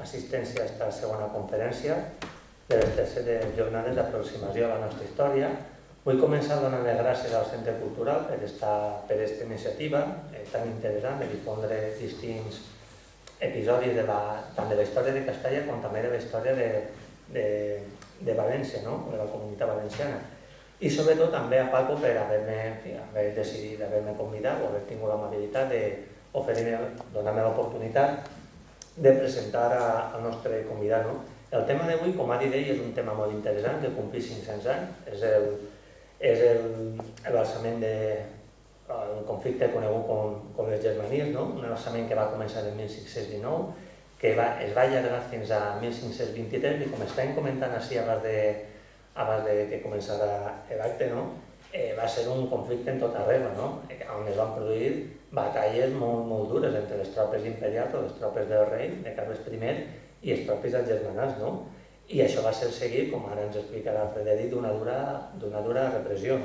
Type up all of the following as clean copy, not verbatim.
assistència a aquesta segona conferència de les terceres jornades d'aproximació a la nostra història. Vull començar donant les gràcies al Centre Cultural per aquesta iniciativa tan interessant de difondre distints episodis tant de la història de Castalla com també de la història de València, de la comunitat valenciana. I sobretot també a Paco per haver decidit, haver-me convidat o haver tingut l'amabilitat d'oferir-me, donar-me l'oportunitat de presentar al nostre convidat. El tema d'avui, com ha dit ell, és un tema molt interessant que complís 500 anys. És l'alçament d'un conflicte conegut com les Germanies, un alçament que va començar en 1519, que es va allargar fins a 1523 i com estàvem comentant així abans de que començara l'acte, va ser un conflicte en tot arreu, on es van produir batalles molt dures entre les tropes imperials o les tropes del rei, de Carles I, i els propis germanats. I això va ser seguit, com ara ens explicarà Frederic, d'una dura repressió.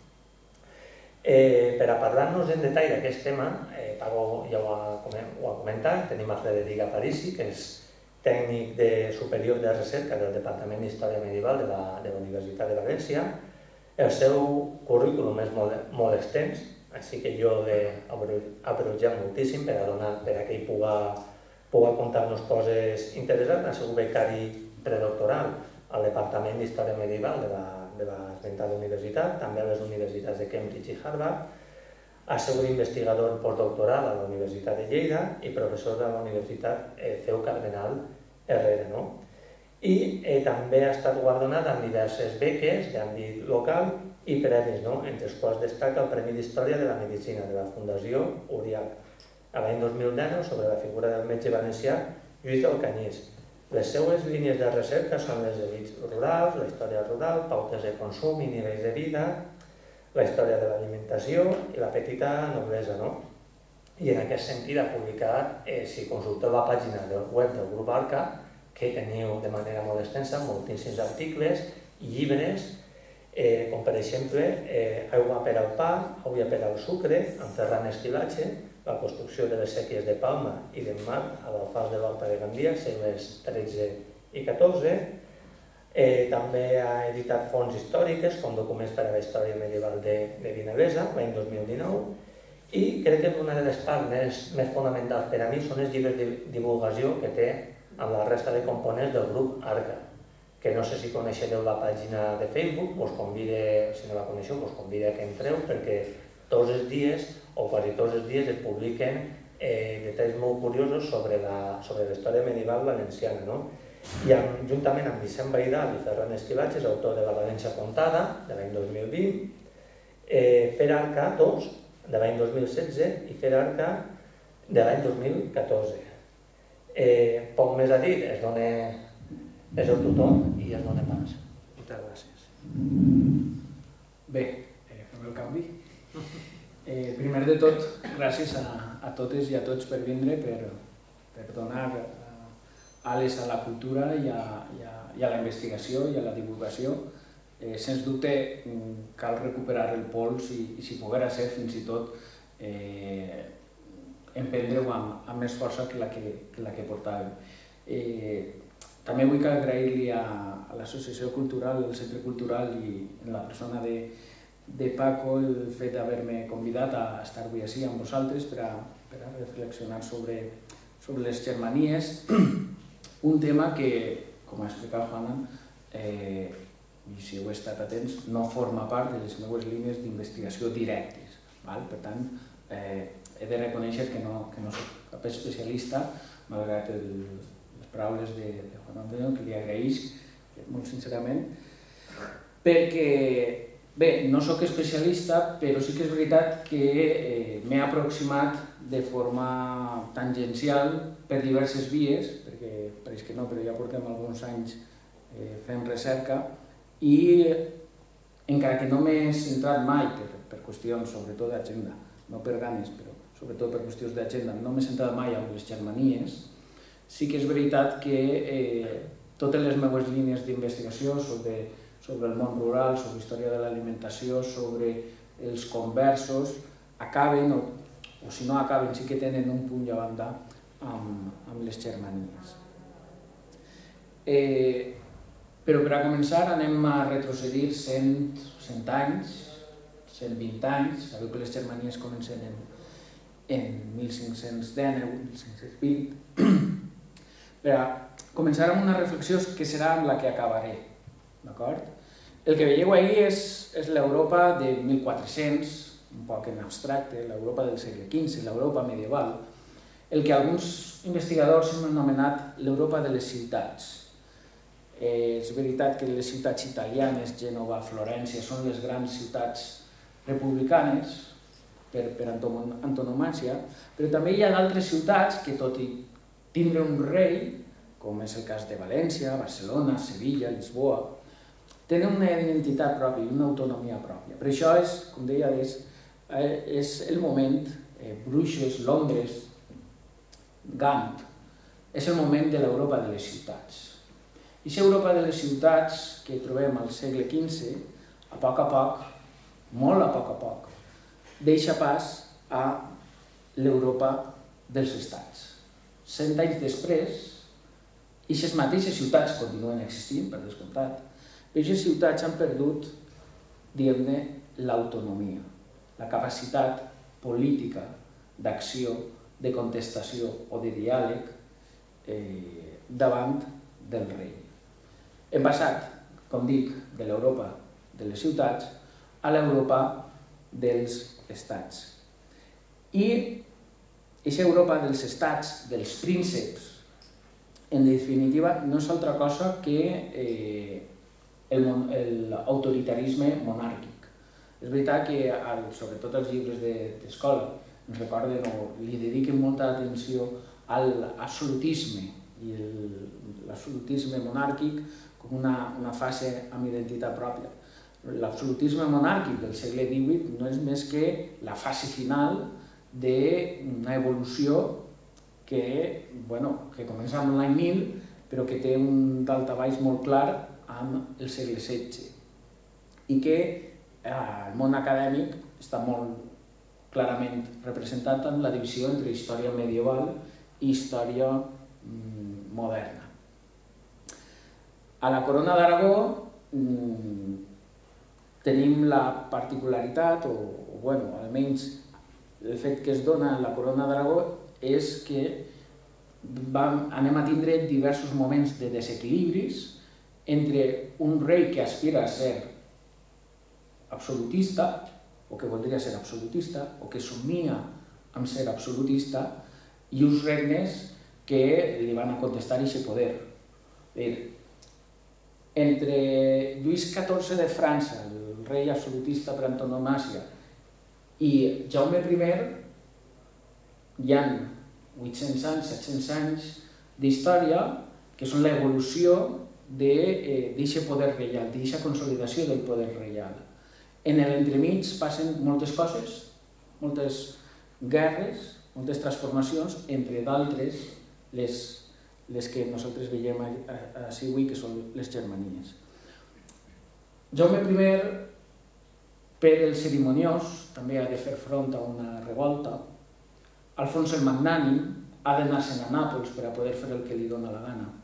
Per a parlar-nos en detall d'aquest tema, Paco ja ho ha comentat, tenim a Frederic Aparici, que és tècnic superior de recerca del Departament d'Història Medieval de la Universitat de València. El seu currículum és molt extens, així que jo l'he abreujat moltíssim per a que ell pugui contar-nos coses interessants. Ha sigut becari predoctoral al Departament d'Història Medieval de l'esmentada universitat, també a les universitats de Cambridge i Harvard. Ha sigut investigador postdoctoral a la Universitat de Lleida i professor de la Universitat CEU Cardenal Herrera. I també ha estat guardonat amb diverses beques d'àmbit local i premis, entre els quals destaca el Premi d'Història de la Medicina de la Fundació Uriach a l'any 2010 sobre la figura del metge valencià Lluís d'Alcanyís. Les seues línies de recerca són les elits rurals, la història rural, pautes de consum i nivells de vida, la història de l'alimentació i la petita noblesa. I en aquest sentit ha publicat, si consulteu la pàgina web del grup Arca, que teniu de manera molt extensa moltíssims articles i llibres, com per exemple Aigua per al pa, Aigua per al sucre, amb Ferran Esquilache, la construcció de les sèquies de Palma i del Mar a l'alfàs de l'Horta de Gandia, segles XIII i XIV. També ha editat fonts històriques, com Documents per a la història medieval de Vinalesa, l'any 2019, i crec que una de les parts més fonamentals per a mi són els llibres de divulgació que té amb la resta de components del grup Arca, que no sé si coneixereu la pàgina de Facebook, si no la coneixeu, us convido que entreu, perquè tots els dies, o quasi tots els dies, es publiquen detalls molt curiosos sobre la història medieval valenciana. I juntament amb Vicent Baidal i Ferran Esquilache, és autor de La València contada, de l'any 2020, Fer Arca 2, de l'any 2016, i Fer Arca, de l'any 2014. Poc més a dir, és el tothom i es dona pas. Moltes gràcies. Bé, fem el canvi. Primer de tot, gràcies a totes i a tots per vindre, per donar ales a la cultura i a la investigació i a la divulgació. Sens dubte cal recuperar el pols i si poguera ser fins i tot emprendre-ho amb més força que la que portàvem. També vull agrair-li a l'Associació Cultural, al Centre Cultural i en la persona de Paco el fet d'haver-me convidat a estar avui així amb vosaltres per a reflexionar sobre les Germanies, un tema que, com ha explicat Juana, i si heu estat atents, no forma part de les meves línies d'investigació directes. Per tant, he de reconèixer que no soc cap especialista, malgrat les paraules de Juan Antonio, que li agraïsc molt sincerament, perquè, bé, no soc especialista, però sí que és veritat que m'he aproximat de forma tangencial per diverses vies, perquè pareix que no, però ja portem alguns anys fent recerca, i encara que no m'he centrat mai per qüestions, sobretot d'agenda, no per ganes, però sobretot per qüestions d'agenda, no m'he centrat mai en les Germanies, sí que és veritat que totes les meves línies d'investigació sobre el món rural, sobre història de l'alimentació, sobre els conversos, acaben, o si no acaben, sí que tenen un punt a banda amb les Germanies. Però per a començar anem a retrocedir 100 anys, 120 anys. Sabeu que les Germanies comencen en 1510, 1520. Per a començar amb una reflexió que serà amb la que acabaré. El que veieu ahir és l'Europa de 1400, un poc en abstracte, l'Europa del segle XV, l'Europa medieval, el que alguns investigadors han anomenat l'Europa de les ciutats. És veritat que les ciutats italianes, Gènova, Florència, són les grans ciutats republicanes per antonomàsia, però també hi ha d'altres ciutats que, tot i tindre un rei, com és el cas de València, Barcelona, Sevilla, Lisboa, tenen una identitat pròpia i una autonomia pròpia. Per això és, com deia, és el moment, Bruixes, Londres, Gant, és el moment de l'Europa de les ciutats. I aquesta Europa de les ciutats que trobem al segle XV, a poc, molt a poc, deixa pas a l'Europa dels estats. 100 anys després, aquestes mateixes ciutats continuen existint, per descomptat, però aquestes ciutats han perdut, diguem-ne, l'autonomia, la capacitat política d'acció, de contestació o de diàleg davant del rei. Hem passat, com dic, de l'Europa de les ciutats a l'Europa dels estats. I aquesta Europa dels estats, dels prínceps, en definitiva, no és altra cosa que l'autoritarisme monàrquic. És veritat que, sobretot els llibres d'escola, ens recorden o li dediquen molta atenció a l'absolutisme i l'absolutisme monàrquic com una fase amb identitat pròpia. L'absolutisme monàrquic del segle XVIII no és més que la fase final d'una evolució que comença amb l'any 1000, però que té un daltabaix molt clar amb el segle XVI i que el món acadèmic està molt clarament representat en la divisió entre història medieval i història moderna. A la Corona d'Aragó tenim la particularitat, o almenys el fet que es dona en la Corona d'Aragó és que anem a tindre diversos moments de desequilibris entre un rei que aspira a ser absolutista, o que voldria ser absolutista, o que somnia amb ser absolutista, i uns regnes que li van a contestar aquest poder. Entre Lluís XIV de França, el rei absolutista per antonomàsia, i Jaume I, hi ha 800 anys, 700 anys d'història que són l'evolució d'aquest poder reial, d'aquesta consolidació del poder reial. En l'entremig passen moltes coses, moltes guerres, moltes transformacions, entre d'altres les que nosaltres veiem així avui, que són les Germanies. Jaume I, per el cerimoniós, també ha de fer front a una revolta. Alfons el Magnànim ha d'anar-se'n a Nàpols per a poder fer el que li dóna la gana.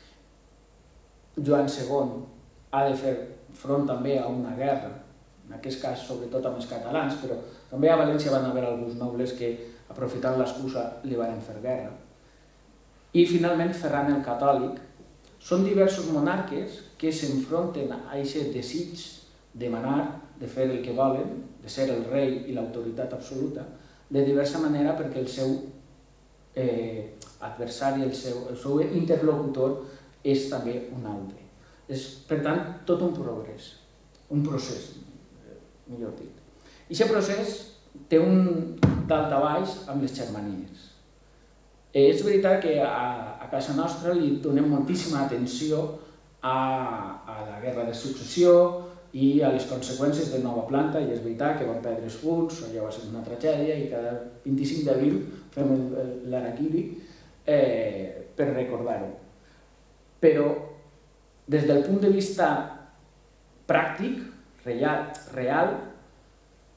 Joan II ha de fer front també a una guerra, en aquest cas sobretot amb els catalans, però també a València van haver alguns nobles que, aprofitant l'excusa, li van fer guerra. I finalment Ferran el Catòlic. Són diversos monarques que s'enfronten a aquest desig de manar, de fer el que volen, de ser el rei i l'autoritat absoluta, de diversa manera perquè el seu adversari, el seu interlocutor, és també un altre. És, per tant, tot un progrés, un procés, millor dit. I aquest procés té un daltabaix amb les Germanies. És veritat que a casa nostra li donem moltíssima atenció a la guerra de successió i a les conseqüències de nova planta, i és veritat que van perdre els fulls, allò va ser una tragèdia, i cada 25 d'abril fem l'Harakiri per recordar-ho. Però, des del punt de vista pràctic, real,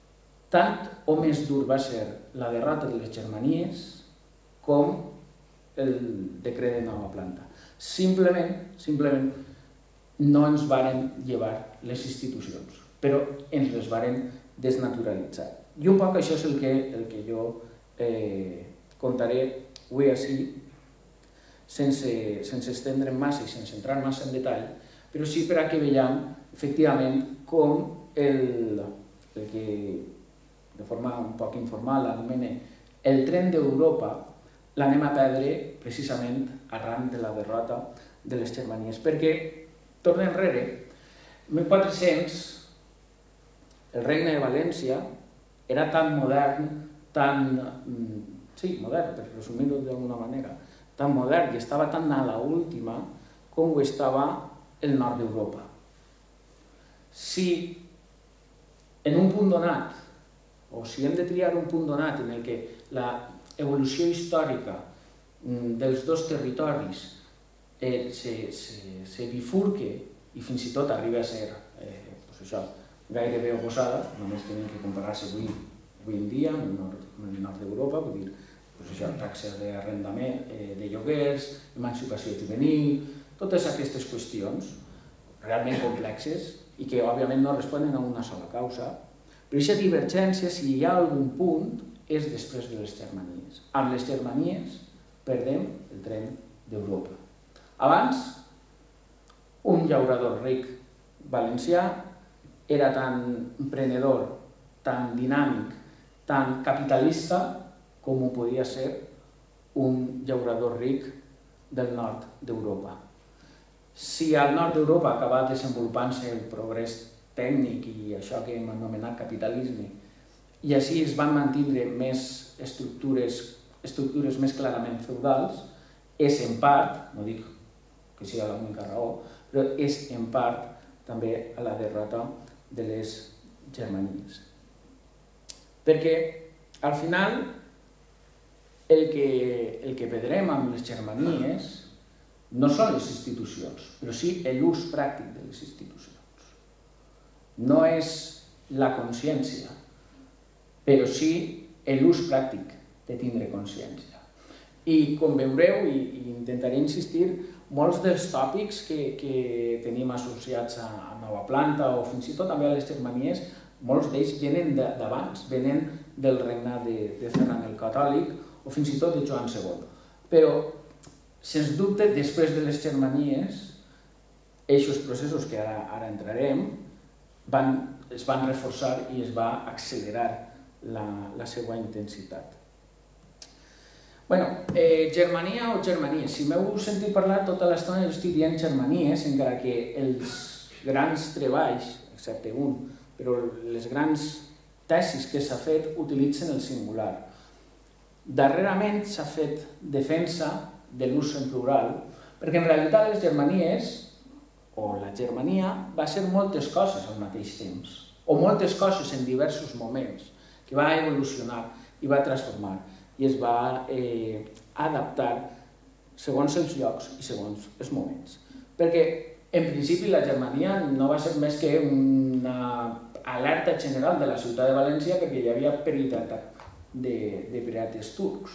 tant o més dur va ser la derrota de les Germanies com el decret de nova planta. Simplement no ens varen llevar les institucions, però ens les varen desnaturalitzar. I un poc això és el que jo contaré avui així, sense estendre'm massa i sense entrar massa en detall, però sí per a que veiem efectivament com el que de forma un poc informal anomena el tren d'Europa l'anem a perdre precisament arran de la derrota de les Germanies. Perquè, torna enrere, en 1400 el Regne de València era tan modern, modern, per resumir-ho d'alguna manera, tan modern i estava tan a l'última com ho estava el nord d'Europa. Si en un punt donat, o si hem de triar un punt donat en el que l'evolució històrica dels dos territoris se bifurque i fins i tot arriba a ser gairebé oposada, només tenim que comparar-se avui en dia amb el nord d'Europa, vull dir, taxes d'arrendament, de lloguers, emancipació juvenil, totes aquestes qüestions realment complexes i que òbviament no responen a una sola causa, però aquesta divergència, si hi ha algun punt, és després de les Germanies. Amb les Germanies perdem el tren d'Europa. Abans, un llaurador ric valencià era tan emprenedor, tan dinàmic, tan capitalista com ho podia ser un llaurador ric del nord d'Europa. Si al nord d'Europa acaba desenvolupant-se el progrés tècnic i això que hem anomenat capitalisme, i així es van mantenir més estructures més clarament feudals, és en part, no dic que sigui l'única raó, però és en part també a la derrota de les Germanies. Perquè al final el que perdrem amb les Germanies no són les institucions, però sí l'ús pràctic de les institucions. No és la consciència, però sí l'ús pràctic de tindre consciència. I com veureu, i intentaré insistir, molts dels tòpics que tenim associats a Nova Planta o fins i tot també a les Germanies, molts d'ells venen d'abans, venen del regnat de Ferran el Catòlic o fins i tot de Joan II. Però, sens dubte, després de les Germanies, aquests processos que ara entrarem, es van reforçar i es va accelerar la seva intensitat. Germania o Germanies. Si m'heu sentit parlar tota l'estona, jo estic dient Germanies, encara que els grans treballs, excepte un, però les grans tesis que s'ha fet utilitzen el singular. Darrerament s'ha fet defensa de l'ús en plural, perquè en realitat les Germanies o la Germania va ser moltes coses al mateix temps, o moltes coses en diversos moments, que va evolucionar i va transformar i es va adaptar segons els llocs i segons els moments. Perquè, en principi, la Germania no va ser més que una alerta general de la ciutat de València perquè hi havia perill d'atac de pirates turcs.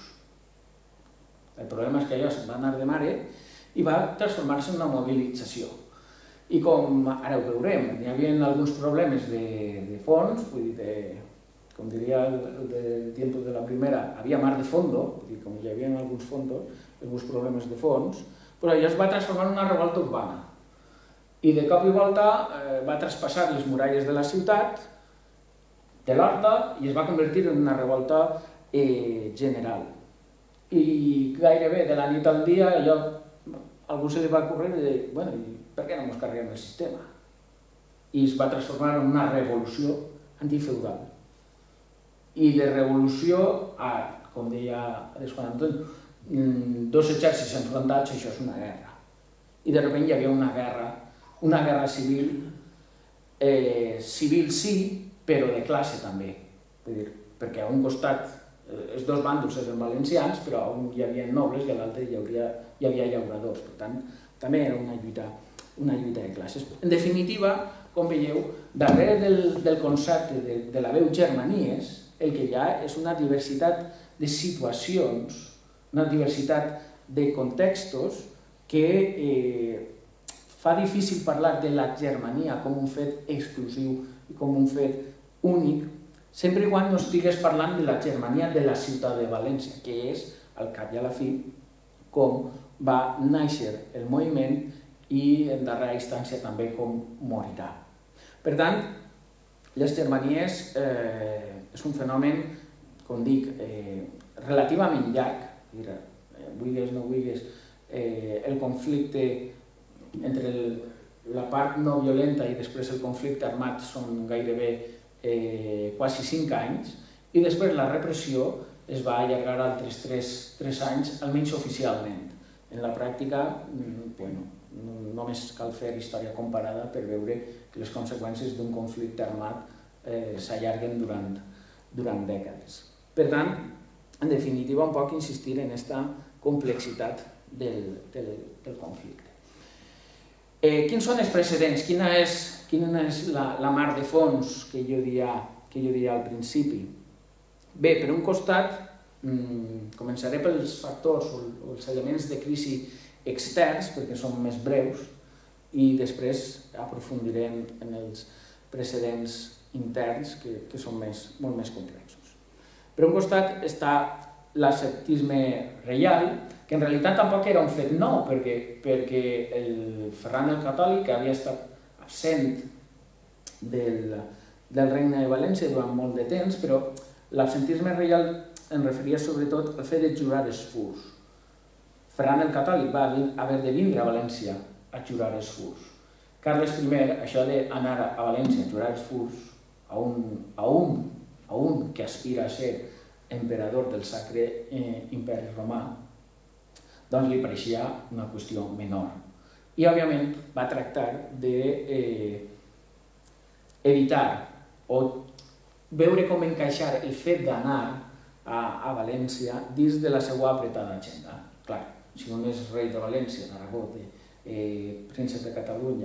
El problema és que allò se'n va anar de mare i va transformar-se en una mobilització. I com ara ho veurem, hi havia alguns problemes de fons, vull dir, com diria el temps de la primera, havia mar de fondo, vull dir, com hi havia alguns fondos, alguns problemes de fons, però allò es va transformar en una revolta urbana. I de cop i volta va traspassar les muralles de la ciutat, de l'Horta, i es va convertir en una revolta general. I gairebé de la nit al dia, allò, algú se li va ocórrer i dir, bueno, per què no ens carreguem el sistema? I es va transformar en una revolució antifeudal. I de revolució a, com deia Juan Antonio, dos exèrcits enfrontats, això és una guerra. I de sobte hi havia una guerra civil, civil sí, però de classe també. Vull dir, perquè a un costat els dos bàndols eren valencians, però on hi havia nobles i a l'altre hi havia llauradors. Per tant, també era una lluita de classes. En definitiva, com veieu, darrere del concepte de la veu Germanies, el que hi ha és una diversitat de situacions, una diversitat de contextos que fa difícil parlar de la Germania com un fet exclusiu i com un fet únic, sempre i quan no estigués parlant de la Germania de la ciutat de València, que és, al cap i a la fi, com va néixer el moviment i, en darrera instància, també com morirà. Per tant, les Germanies és un fenomen, com dic, relativament llarg, vulguis no vulguis, el conflicte entre la part no violenta i després el conflicte armat són gairebé quasi 5 anys, i després la repressió es va allargar altres 3 anys, almenys oficialment. En la pràctica, només cal fer història comparada per veure que les conseqüències d'un conflicte armat s'allarguen durant dècades. Per tant, en definitiva, un poc insistir en aquesta complexitat del conflicte. Quins són els precedents? Quina és la mar de fons que jo diria al principi? Bé, per un costat, començaré pels factors o els elements de crisi externs, perquè són més breus, i després aprofundiré en els precedents interns, que són molt més complexos. Per un costat està l'escepticisme reial, que en realitat tampoc era un fet nou, perquè el Ferran el Catòlic havia estat absent del Regne de València durant molt de temps, però l'absentisme reial en referia sobretot al fet de jurar els furs. Ferran el Catòlic va haver de vindre a València a jurar els furs. Carles I, això d'anar a València a jurar els furs a un que aspira a ser emperador del Sacre Imperi Romà, doncs li pareixia una qüestió menor. I, òbviament, va tractar d'evitar o veure com encaixar el fet d'anar a València dins de la seva apretada agenda. Clar, si un és rei de València, d'Aragó, príncep de Catalunya,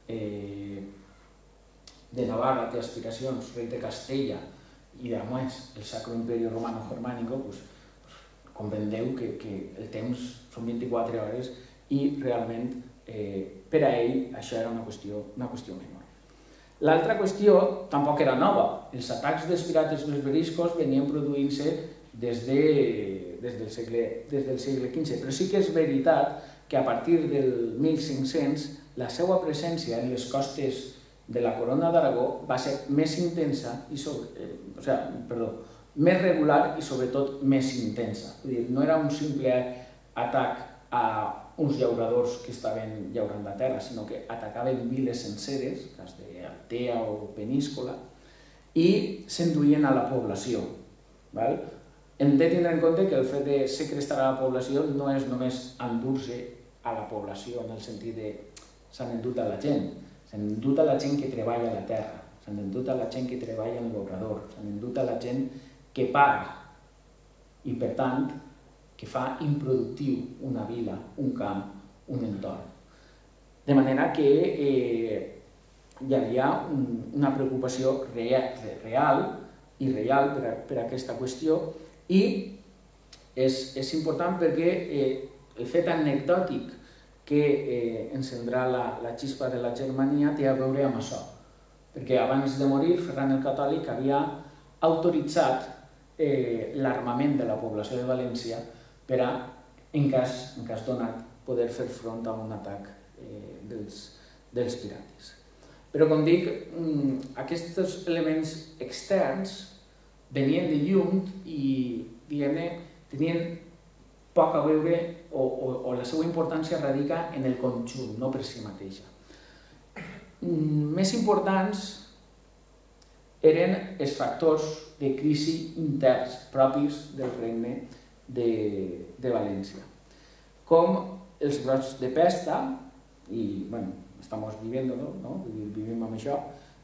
de Navarra té aspiracions, rei de Castella, i a més el Sacro Imperio Romano Germánico, comprendeu que el temps són 24 hores i realment per a ell això era una qüestió menor. L'altra qüestió tampoc era nova. Els atacs dels pirates berberiscos venien produint-se des del segle XV, però sí que és veritat que a partir del 1500 la seva presència en les costes de la Corona d'Aragó va ser més intensa més regular i sobretot més intensa. No era un simple atac a uns llauradors que estaven llaurant la terra, sinó que atacaven viles senceres, cas d'Altea o Peníscola, i s'enduïen a la població. Hem de tindre en compte que el fet de segrestar a la població no és només endur-se a la població en el sentit de s'han endut a la gent, s'han endut a la gent que treballa a la terra, s'han endut a la gent que treballa en l'obrador, s'han endut a la gent que paga i, per tant, que fa improductiu una vila, un camp, un entorn. De manera que hi havia una preocupació real i real per aquesta qüestió i és important perquè el fet anecdòtic que encendrà la xispa de la Germania té a veure amb això. Perquè abans de morir, Ferran el Catòlic havia autoritzat l'armament de la població de València per a, en cas donat, poder fer front a un atac dels pirates. Però, com dic, aquests elements externs venien de lluny i, diguem-ne, tenien poc a veure o la seva importància radica en el conjunt, no per si mateixa. Més importants eren els factors de crisi interns propis del regne de València, com els brots de pesta, i, bueno, estamos viviendo-lo, no? Vivim amb això.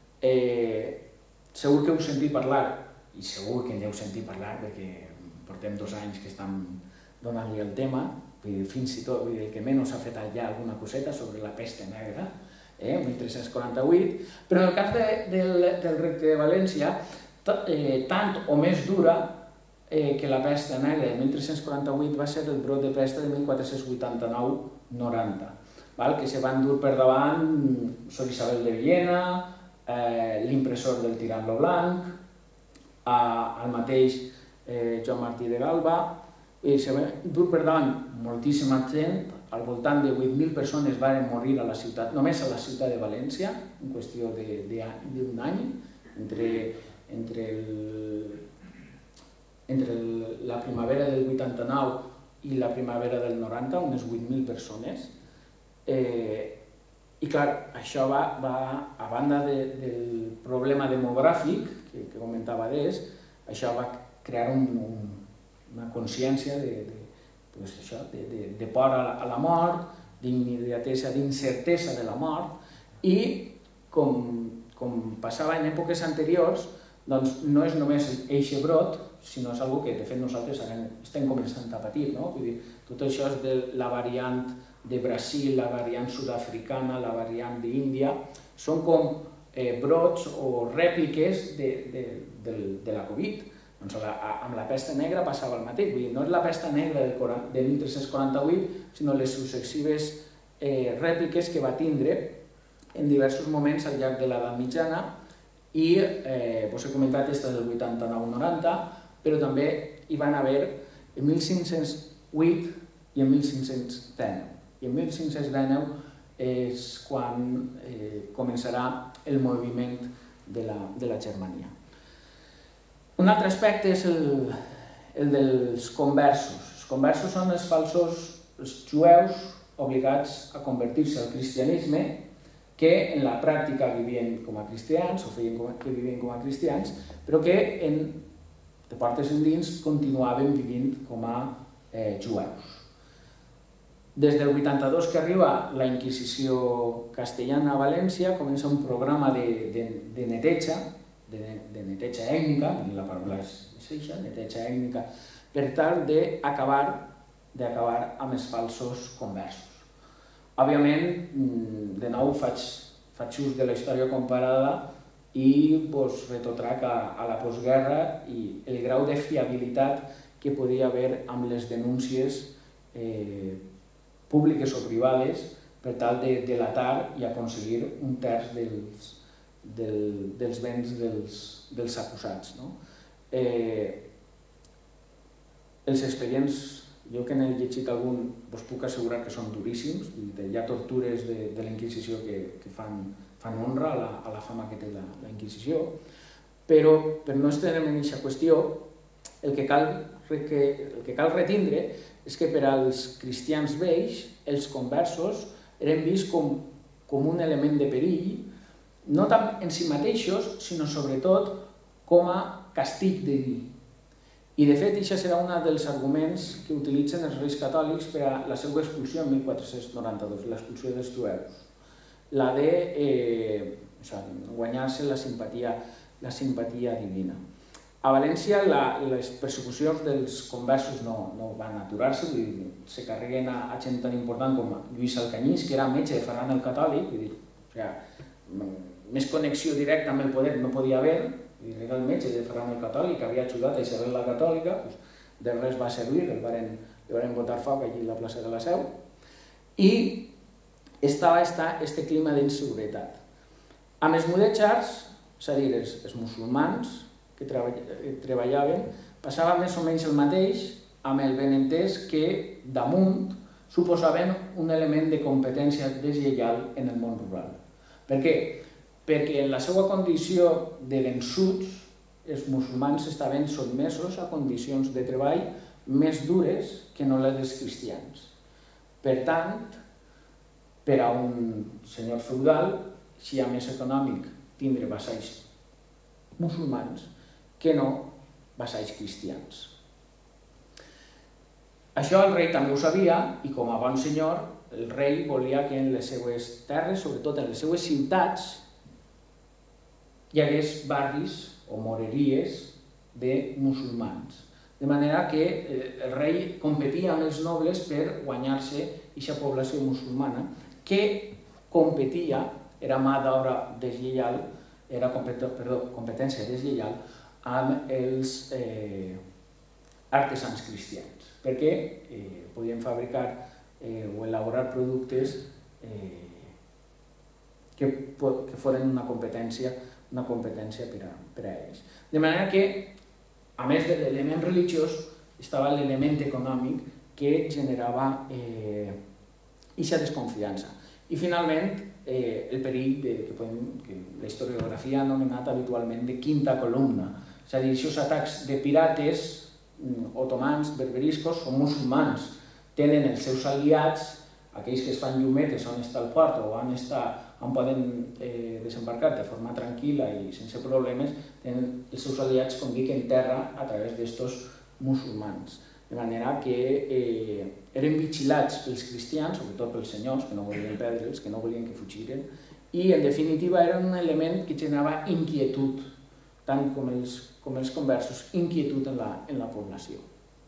Segur que heu sentit parlar, i segur que n'heu sentit parlar perquè portem 2 anys que estem donant-li el tema, fins i tot el que menys ha fet ja alguna coseta sobre la pesta negra, 1348, però en el cas del regne de València, tant o més dura que la pesta negra de 1348 va ser el brot de pesta de 1489-90, que se van dur per davant Sor Isabel de Villena, l'impressor del tirant lo Blanc, el mateix Joan Martí de Galba, i se van dur per davant moltíssima gent. Al voltant de 8.000 persones van morir a la ciutat, només a la ciutat de València, en qüestió d'un any, entre la primavera del 89 i la primavera del 90, unes 8.000 persones. I clar, això va, a banda del problema demogràfic que comentava d'ells, això va crear una consciència de por a la mort, d'immediatesa, d'incertesa de la mort, i com passava en èpoques anteriors, doncs no és només eixe brot, sinó és una que de fet nosaltres estem començant a patir. Vull dir, tot això és de la variant de Brasil, la variant sud-africana, la variant d'Índia, són com brots o rèpliques de la Covid. Doncs amb la pesta negra passava el mateix, vull dir, no és la pesta negra de 1348, sinó les successives rèpliques que va tindre en diversos moments al llarg de l'edat mitjana, i vos he comentat aquesta del 89-90, però també hi van haver en 1508 i en 1519. I en 1519 és quan començarà el moviment de la Germania. Un altre aspecte és el dels conversos. Els conversos són els falsos jueus obligats a convertir-se al cristianisme, que en la pràctica vivien com a cristians, o feien que vivien com a cristians, però que de portes endins continuaven vivint com a jueus. Des del 82 que arriba la Inquisició castellana a València, comença un programa de neteja, de neteja ètnica, la paraula és això, neteja ètnica, per tal d'acabar amb els falsos conversos. Òbviament, de nou faig ús de la història comparada i vos retrotrac a la postguerra i el grau de fiabilitat que podia haver amb les denúncies públiques o privades per tal de delatar i aconseguir un terç dels béns dels acusats. Els expedients, jo que n'he llegit algun, us puc assegurar que són duríssims, hi ha tortures de la Inquisició que fan honra a la fama que té la Inquisició, però per no estendre'm en aquesta qüestió, el que cal retindre és que per als cristians vells els conversos eren vists com un element de perill, no tant en si mateixos, sinó sobretot com a castig diví. I de fet, això serà un dels arguments que utilitzen els reis catòlics per a la seva expulsió en 1492, l'expulsió dels jueus. La de guanyar-se la simpatia divina. A València les persecucions dels conversos no van aturar-se, se carreguen a gent tan important com Lluís Alcanyís, que era metge de Ferran el Catòlic, més connexió directa amb el poder no podia haver, era el metge de Ferran el Catòlic, que havia ajudat a Isabel la Catòlica, de res va servir, li van botar foc allí a la plaça de la Seu, i estava aquest clima d'inseguretat. Amb els mudèjars, és a dir, els musulmans que treballaven, passava més o menys el mateix amb el benentès que damunt suposaven un element de competència deslleial en el món rural. Per què? Perquè en la seva condició de vençuts, els musulmans estaven sotmesos a condicions de treball més dures que no les dels cristians. Per tant, per a un senyor feudal, si ha més econòmic tindre vassalls musulmans que no vassalls cristians. Això el rei també ho sabia i com a bon senyor el rei volia que en les seues terres, sobretot en les seues ciutats, hi hagués barris o moreries de musulmans. De manera que el rei competia amb els nobles per guanyar-se aquesta població musulmana que competia, era mà d'obra deslleial, era competència deslleial amb els artesans cristians, perquè podien fabricar o elaborar productes que foren una competència per a ells. De manera que, a més de l'element religiós, estava l'element econòmic que generava aquesta desconfiança. I finalment, el perill que la historiografia ha anomenat habitualment de quinta columna, és a dir, aquests atacs de pirates otomans, berberiscos o musulmans tenen els seus aliats, aquells que es fan llumetes on està el port o on poden desembarcar de forma tranquil·la i sense problemes, tenen els seus aliats, com dic, en terra a través d'estos musulmans. De manera que eren vigilats pels cristians, sobretot pels senyors, que no volien perdre'ls, que no volien que fugiren, i en definitiva era un element que generava inquietud, tant com els conversos, inquietud en la població.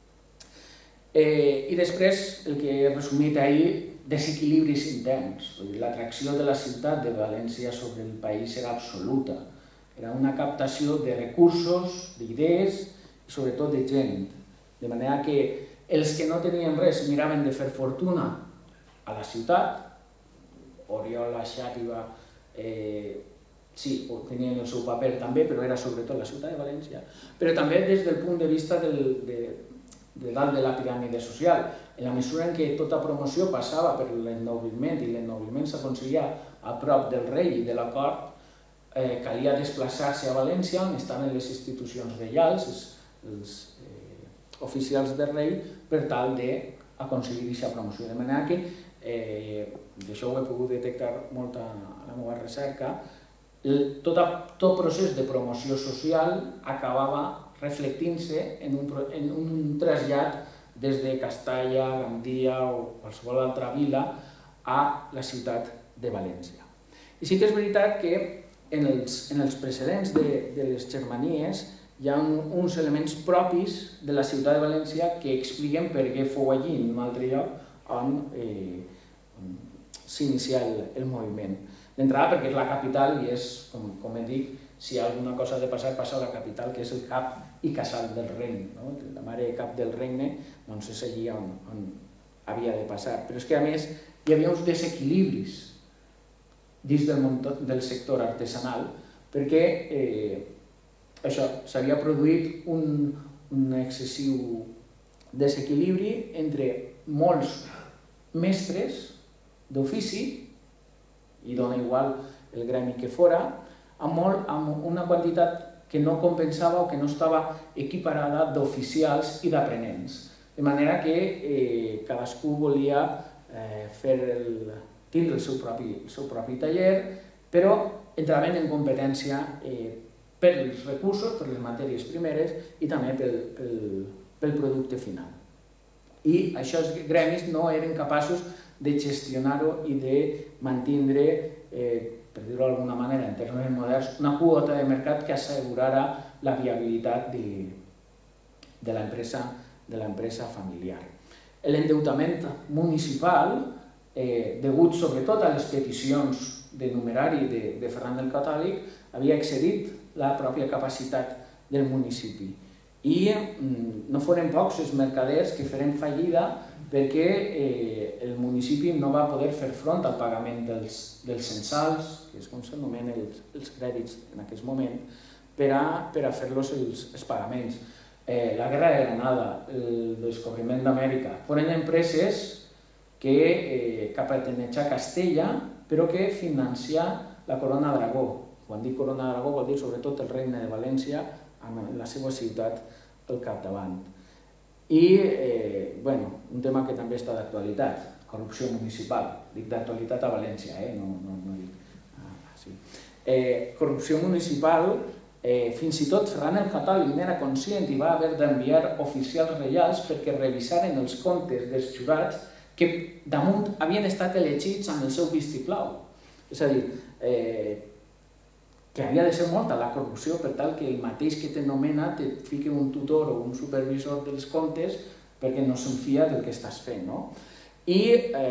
I després, el que he resumit ahir, desequilibris interns. L'atracció de la ciutat de València sobre el país era absoluta. Era una captació de recursos, d'idees i sobretot de gent. De manera que els que no tenien res miraven de fer fortuna a la ciutat. Oriola, Xàtiva, sí, tenien el seu paper també, però era sobretot la ciutat de València. Però també des del punt de vista de dalt de la piràmide social. En la mesura en què tota promoció passava per l'ennobliment i l'ennobliment s'aconseguia a prop del rei i de la cort, calia desplaçar-se a València, on estaven les institucions reials, els oficials del rei, per tal d'aconseguir aquesta promoció. De manera que, d'això ho he pogut detectar molt a la meva recerca, tot procés de promoció social acabava reflectint-se en un trasllat des de Castalla, Gandia o qualsevol altra vila a la ciutat de València. I sí que és veritat que en els precedents de les Germanies hi ha uns elements propis de la ciutat de València que expliquen per què fou allí, en un altre lloc on s'inicia el moviment. D'entrada perquè és la capital i és, com he dit, si alguna cosa ha de passar, passa a la capital, que és el cap i casal del regne. La mare cap del regne és allí on havia de passar. Però és que, a més, hi havia uns desequilibris dins del sector artesanal, perquè s'havia produït un excessiu desequilibri entre molts mestres d'ofici, i dona igual el gremi que fora, amb una quantitat que no compensava o que no estava equiparada d'oficials i d'aprenents. De manera que cadascú volia tindre el seu propi taller, però entraven en competència pels recursos, per les matèries primeres i també pel producte final. I aquests gremis no eren capaços de gestionar-ho i de mantindre, per dir-ho d'alguna manera, en termes moderns, una quota de mercat que assegurara la viabilitat de l'empresa familiar. L'endeutament municipal, degut sobretot a les peticions de numerari de Ferran el Catòlic, havia excedit la pròpia capacitat del municipi. I no foren pocs els mercaders que feren fallida perquè el municipi no va poder fer front al pagament dels censals, que és com s'anomenen els crèdits en aquest moment, per a fer-los els pagaments. La Guerra de Granada, el descobriment d'Amèrica, foren empreses que pertaneixen a Castella, però que financia la Corona d'Aragó. Quan dic Corona d'Aragó vol dir sobretot el Regne de València amb la seva ciutat al capdavant. I, un tema que també està d'actualitat, corrupció municipal. Dic d'actualitat a València, no dic... Corrupció municipal, fins i tot Ferran el Catòlic n'era conscient i va haver d'enviar oficials reials perquè revisaren els comptes dels jurats que damunt havien estat elegits amb el seu vistiplau. És a dir, que havia de ser molta la corrupció per tal que el mateix que te nomena te fiqui un tutor o un supervisor dels comptes perquè no se'n fia del que estàs fent. I,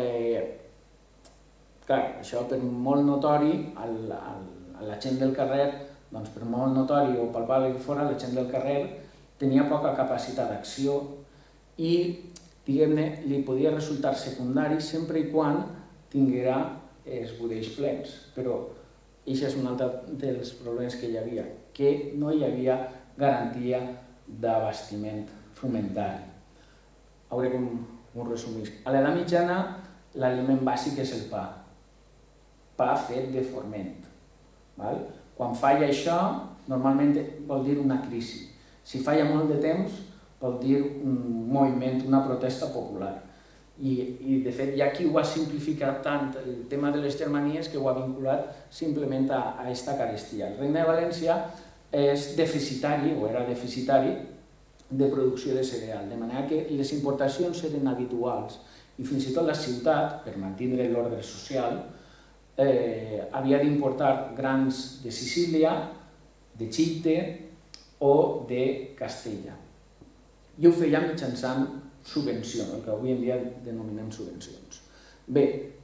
clar, això per molt notori a la gent del carrer, doncs per molt notori o palpable que fora, la gent del carrer tenia poca capacitat d'acció i, diguem-ne, li podia resultar secundari sempre i quan tinguera els budells plens. Però això és un altre dels problemes que hi havia, que no hi havia garantia d'abastiment frumentari. A veure com ho resumís. A l'edat mitjana, l'aliment bàsic és el pa. Pa fet de forment. Quan falla això, normalment vol dir una crisi. Si falla molt de temps, vol dir un moviment, una protesta popular. I de fet, hi ha qui ho ha simplificat tant el tema de les germanies que ho ha vinculat simplement a aquesta carestia. El Regne de València és deficitari, o era deficitari, de producció de cereal, de manera que les importacions eren habituals i fins i tot la ciutat, per mantenir l'ordre social, havia d'importar grans de Sicília, de Xipte o de Castella. I ho feia mitjançant subvencions, el que avui en dia denominem subvencions. Bé,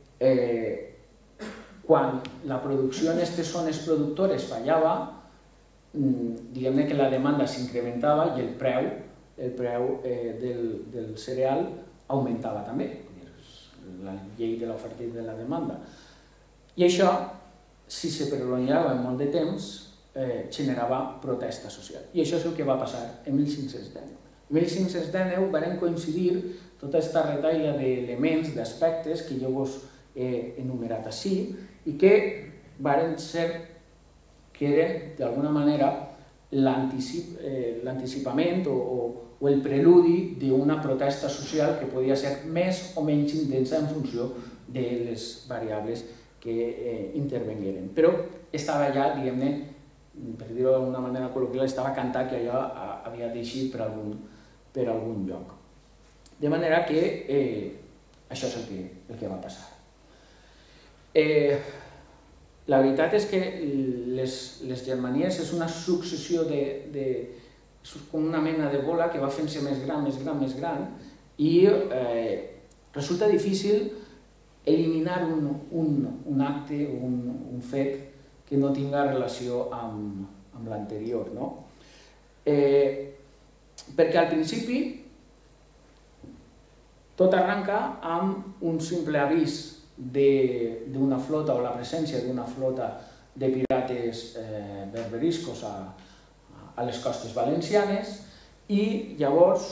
quan la producció en aquestes zones productores fallava, diguem-ne que la demanda s'incrementava i el preu del cereal augmentava també, la llei de l'oferta i de la demanda. I això, si se prolongava molt de temps, generava protesta social. I això és el que va passar en 1519. En 1519 van coincidir tota aquesta retaila d'elements, d'aspectes que jo vos he enumerat així i que van ser, que eren d'alguna manera l'anticipament o el preludi d'una protesta social que podia ser més o menys intensa en funció de les variables que intervengueren. Però estava ja, diguem-ne, per dir-ho d'una manera col·loquial, estava cantat que allò havia d'eixir per algun lloc. De manera que això és el que va passar. La veritat és que les germanies és una successió com una mena de bola que va fent-se més gran i resulta difícil eliminar un acte o un fet que no tinga relació amb l'anterior. Perquè al principi tot arranca amb un simple avís d'una flota o la presència d'una flota de pirates berberiscos a les costes valencianes i llavors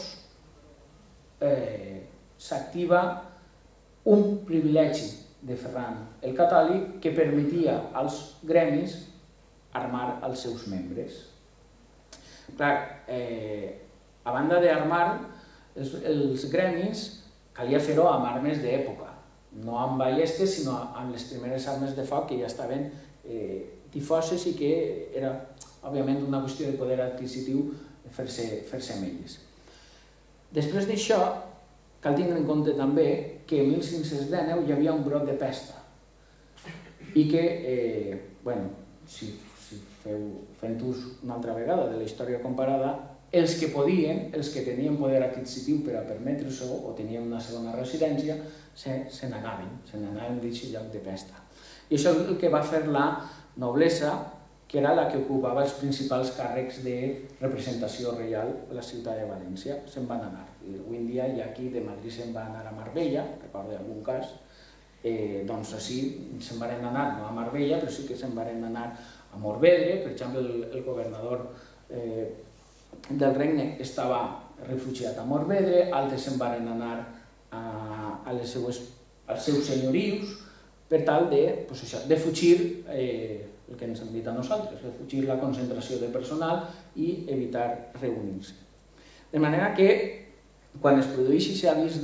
s'activa un privilegi de Ferran el Catòlic que permetia als gremis armar els seus membres. Clar, a banda d'armar els gremis, calia fer-ho amb armes d'època, no amb ballestes, sinó amb les primeres armes de foc que ja estaven difoses i que era, òbviament, una qüestió de poder adquisitiu fer-se amb elles. Després d'això, cal tenir en compte també que en 1519 hi havia un brot de pesta i que, si fent ús una altra vegada de la història comparada, els que podien, els que tenien poder adquisitiu per a permetre-s'ho o tenien una segona residència, se n'anaven d'aquest lloc de pesta. I això és el que va fer la noblesa, que era la que ocupava els principals càrrecs de representació reial a la ciutat de València. Se'n van anar. Avui en dia, ja aquí de Madrid se'n va anar a Marbella, recordo algun cas, doncs així se'n van anar, no a Marbella, però sí que se'n van anar a Morvedre. Per exemple, el governador del regne estava refugiat a Morvedre, altres se'n van anar als seus senyorius per tal de fugir el que ens han dit a nosaltres, de fugir la concentració de personal i evitar reunir-se. De manera que quan es produeix aquest avís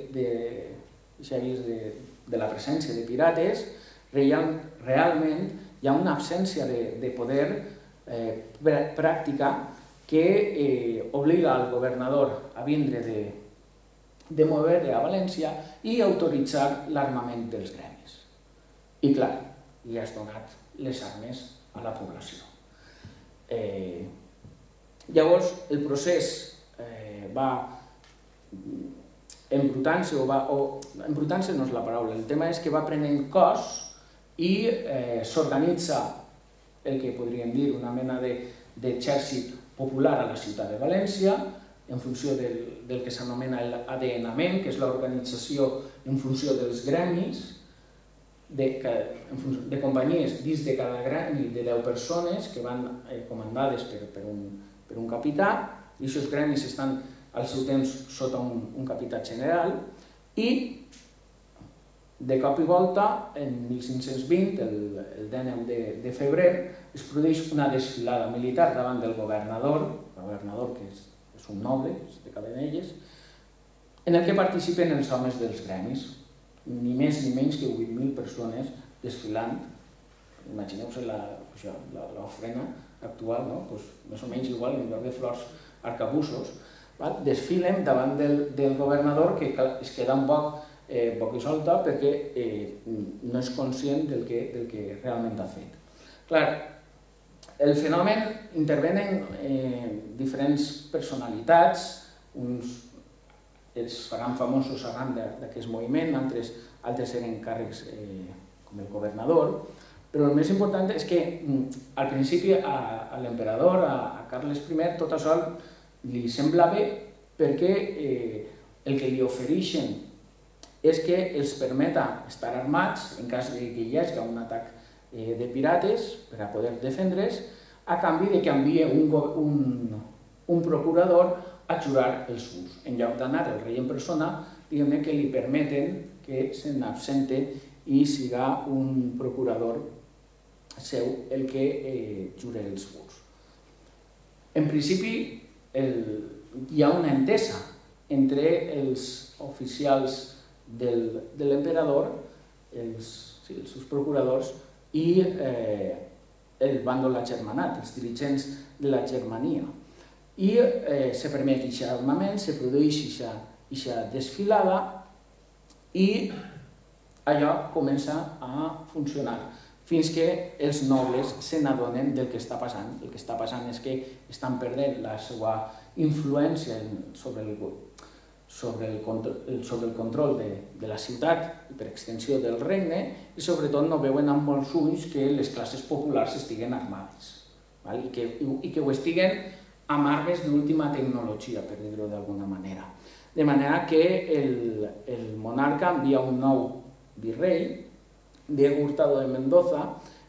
de la presència de pirates, realment hi ha una absència de poder pràctica que obliga al governador a vindre de moure a València i autoritzar l'armament dels gremis. I clar, li has donat les armes a la població. Llavors, el procés va embrutant-se, embrutant-se no és la paraula, el tema és que va prenent cos i s'organitza el que podríem dir una mena d'exèrcit popular a la ciutat de València, en funció del que s'anomena l'adenament, que és l'organització en funció dels gremis, de companyies dins de cada gremi de 10 persones que van comandades per un capità, i aquests gremis estan al seu temps sota un capità general, i de cop i volta, en 1520, el 19 de febrer, es produeix una desfilada militar davant del governador que és un noble, és de Cabanelles, en el que participen els homes dels gremis, ni més ni menys que 8.000 persones desfilant. Imagineu-se l'ofrena actual, més o menys igual, en lloc de flors, arcabussos, desfilen davant del governador, que es queda un poc boquisolta perquè no és conscient del que realment ha fet. Clar, el fenomen intervenen diferents personalitats, uns es faran famosos arran d'aquest moviment, altres eren càrrecs com el governador, però el més important és que al principi a l'emperador, a Carles I, tot això li sembla bé perquè el que li ofereixen és que els permeta estar armats en cas que hi hagi un atac de pirates per a poder defendre's, a canvi que envia un procurador a jurar els furs. En lloc d'anar el rei en persona, diguem que li permeten que se n'absente i siga un procurador seu el que jure els furs. En principi, hi ha una entesa entre els oficials de l'emperador, els seus procuradors, i el bàndol agermanat, els dirigents de la Germania. I se permet aquest armament, se produeix aquesta desfilada i allò comença a funcionar fins que els nobles se n'adonen del que està passant. El que està passant és que estan perdent la seva influència sobre el control de la ciutat i per extensió del regne, i sobretot no veuen amb molts ulls que les classes populars estiguen armades i que ho estiguen amb armes d'última tecnologia, per dir-ho d'alguna manera. De manera que el monarca envia un nou virrei, Diego Hurtado de Mendoza,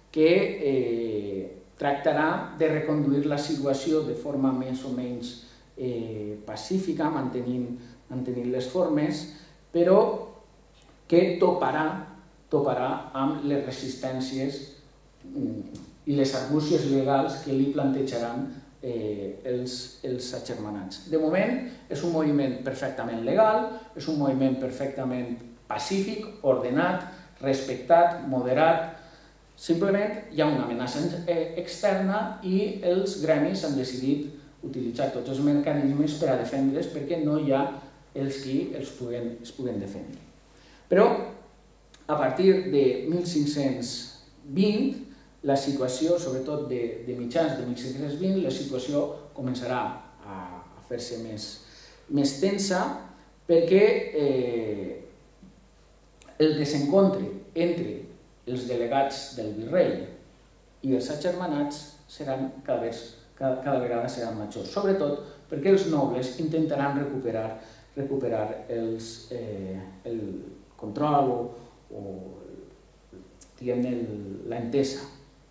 que tractarà de reconduir la situació de forma més o menys pacífica, mantenint les formes, però que toparà amb les resistències i les argúcies legals que li plantejaran els agermanats. De moment, és un moviment perfectament legal, és un moviment perfectament pacífic, ordenat, respectat, moderat. Simplement hi ha una amenaça externa i els gremis han decidit utilitzar tots els mecanismes per a defendre's perquè no hi ha els qui es puguen defendre. Però, a partir de 1520, la situació, sobretot de mitjans de 1520, la situació començarà a fer-se més tensa perquè el desencontre entre els delegats del virrei i els agermanats cada vegada seran majors, sobretot perquè els nobles intentaran recuperar el control o l'entesa.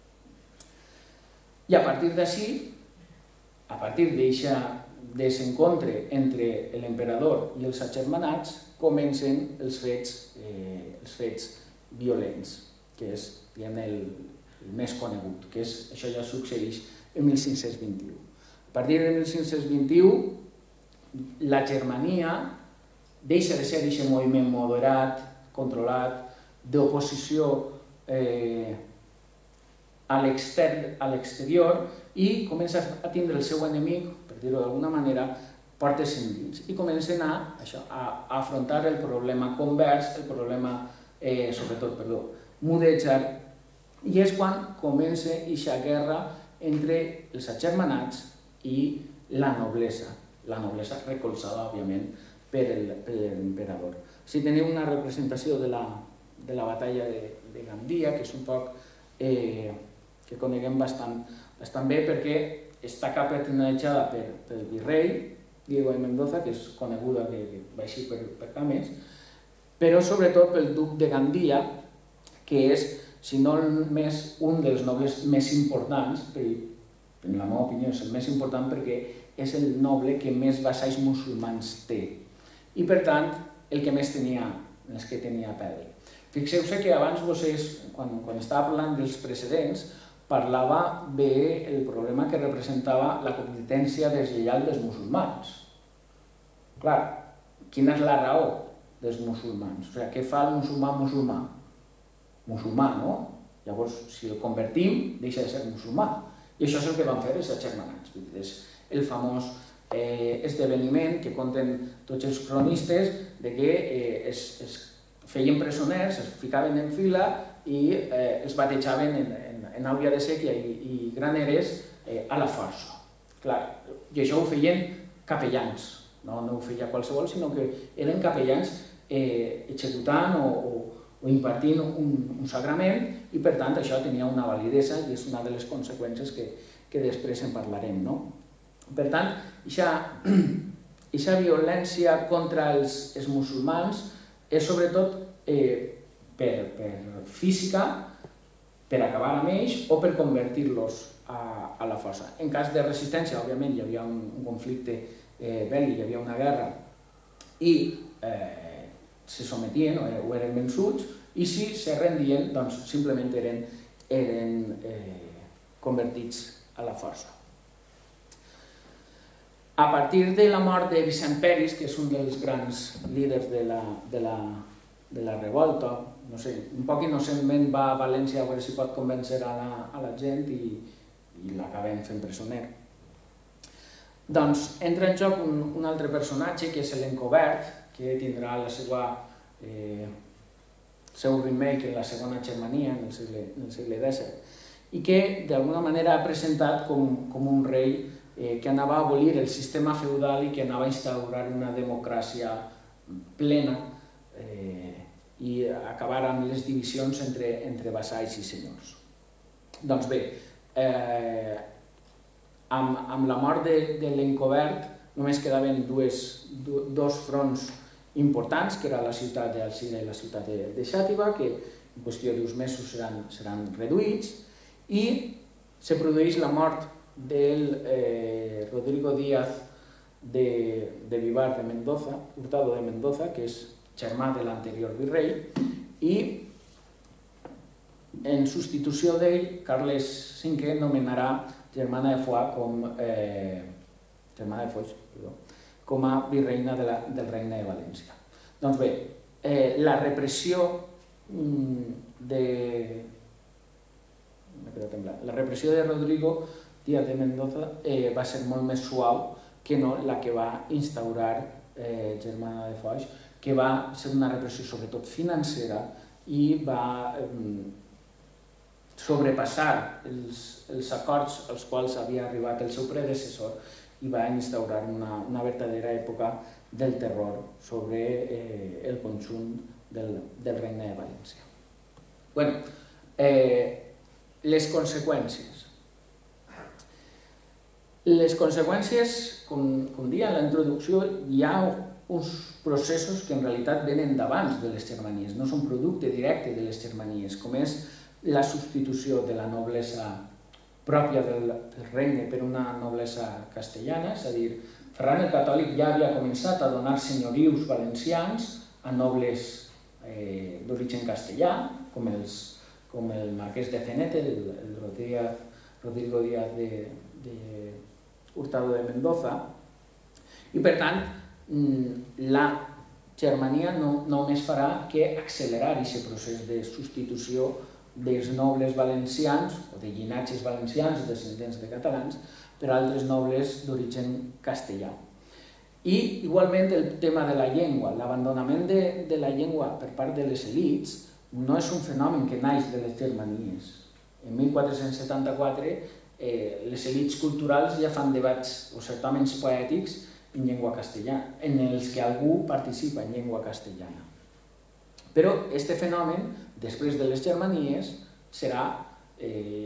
I a partir d'ací, a partir d'aquest desencontre entre l'emperador i els agermanats, comencen els fets violents, que és el més conegut, que això ja succeeix en 1521. A partir de 1521, la Germania deixa de ser aquest moviment moderat, controlat, d'oposició a l'exterior i comença a tindre el seu enemic, per dir-ho d'alguna manera, portes endins i comencen a afrontar el problema convers, el problema, sobretot, mudèjar, i és quan comença aquesta guerra entre els agermanats i la noblesa recolzada, òbviament, per l'emperador. Si teniu una representació de la batalla de Gandia, que és un poc que coneguem bastant bé, perquè està capitaneada pel virrei Diego de Mendoza, que és coneguda que va així per Cames, però sobretot pel duc de Gandia, que és, si no més, un dels nobles més importants, en la meva opinió és el més important perquè és el noble que més vassalls musulmans té i per tant el que més tenia, els que tenia pèl. Fixeu-se que abans quan estava parlant dels precedents, parlava del problema que representava la competència deslleial dels musulmans. Clar, quina és la raó dels musulmans? O sigui, què fa el musulmà? Musulmà, no? Llavors, si el convertim, deixa de ser musulmà. I això és el que van fer els agermanats. És el famós esdeveniment que conten tots els cronistes de que es feien presoners, es ficaven en fila i els batejaven en àuria de sèquia i graneres a la força. Clar, i això ho feien capellans, no ho feia qualsevol, sinó que eren capellans executant o impartint un sagrament i per tant això tenia una validesa i és una de les conseqüències que després en parlarem. Per tant, aquesta violència contra els musulmans és sobretot per física, per acabar amb ells o per convertir-los a la força. En cas de resistència, òbviament, hi havia un conflicte bèl·lic, hi havia una guerra i se sometien o eren vençuts i si se rendien, doncs simplement eren convertits a la força. A partir de la mort de Vicent Peris, que és un dels grans líders de la revolta, no sé, un poc innocentment va a València a veure si pot convèncer a la gent i l'acabem fent presoner. Doncs entra en joc un altre personatge, que és l'Encobert, que tindrà el seu remake en la segona Germania, en el segle XVII, i que d'alguna manera ha presentat com un rei que anava a abolir el sistema feudal i que anava a instaurar una democràcia plena i acabar amb les divisions entre vassalls i senyors. Doncs bé, amb la mort de l'Encobert només quedaven dos fronts importants, que era la ciutat d'Alcira i la ciutat de Xàtiva, que en qüestió d'uns mesos seran reduïts, i se produeix la mort del Rodrigo Díaz de Vivar de Mendoza, Hurtado de Mendoza, que és germà de l'anterior virrei, i en substitució d'ell, Carles V nomenarà Germana de Foix com a virreina del Regne de València. Doncs bé, la repressió de Rodrigo Díaz de Mendoza va ser molt més suau que no la que va instaurar Germana de Foix, que va ser una repressió sobretot financera i va sobrepassar els acords als quals havia arribat el seu predecessor i va instaurar una verdadera època del terror sobre el conjunt del Regne de València. Les conseqüències. Les conseqüències, com deia en la introducció, hi ha uns processos que en realitat venen d'abans de les Germanies, no són producte directe de les Germanies, com és la substitució de la noblesa pròpia del regne per una noblesa castellana, és a dir, Ferran el Catòlic ja havia començat a donar senyorius valencians a nobles d'origen castellà, com el marquès de Cenete, el Rodrigo Díaz de Hurtado de Mendoza, i per tant la Germania no només farà que accelerar aquest procés de substitució dels nobles valencians o de llinatges valencians descendents de catalans per altres nobles d'origen castellà. I igualment el tema de la llengua, l'abandonament de la llengua per part de les elits no és un fenomen que naix de les Germanies. En 1474 les elits culturals ja fan debats o certàmens poètics en llengua castellana, en els que algú participa en llengua castellana. Però aquest fenomen, després de les Germanies, serà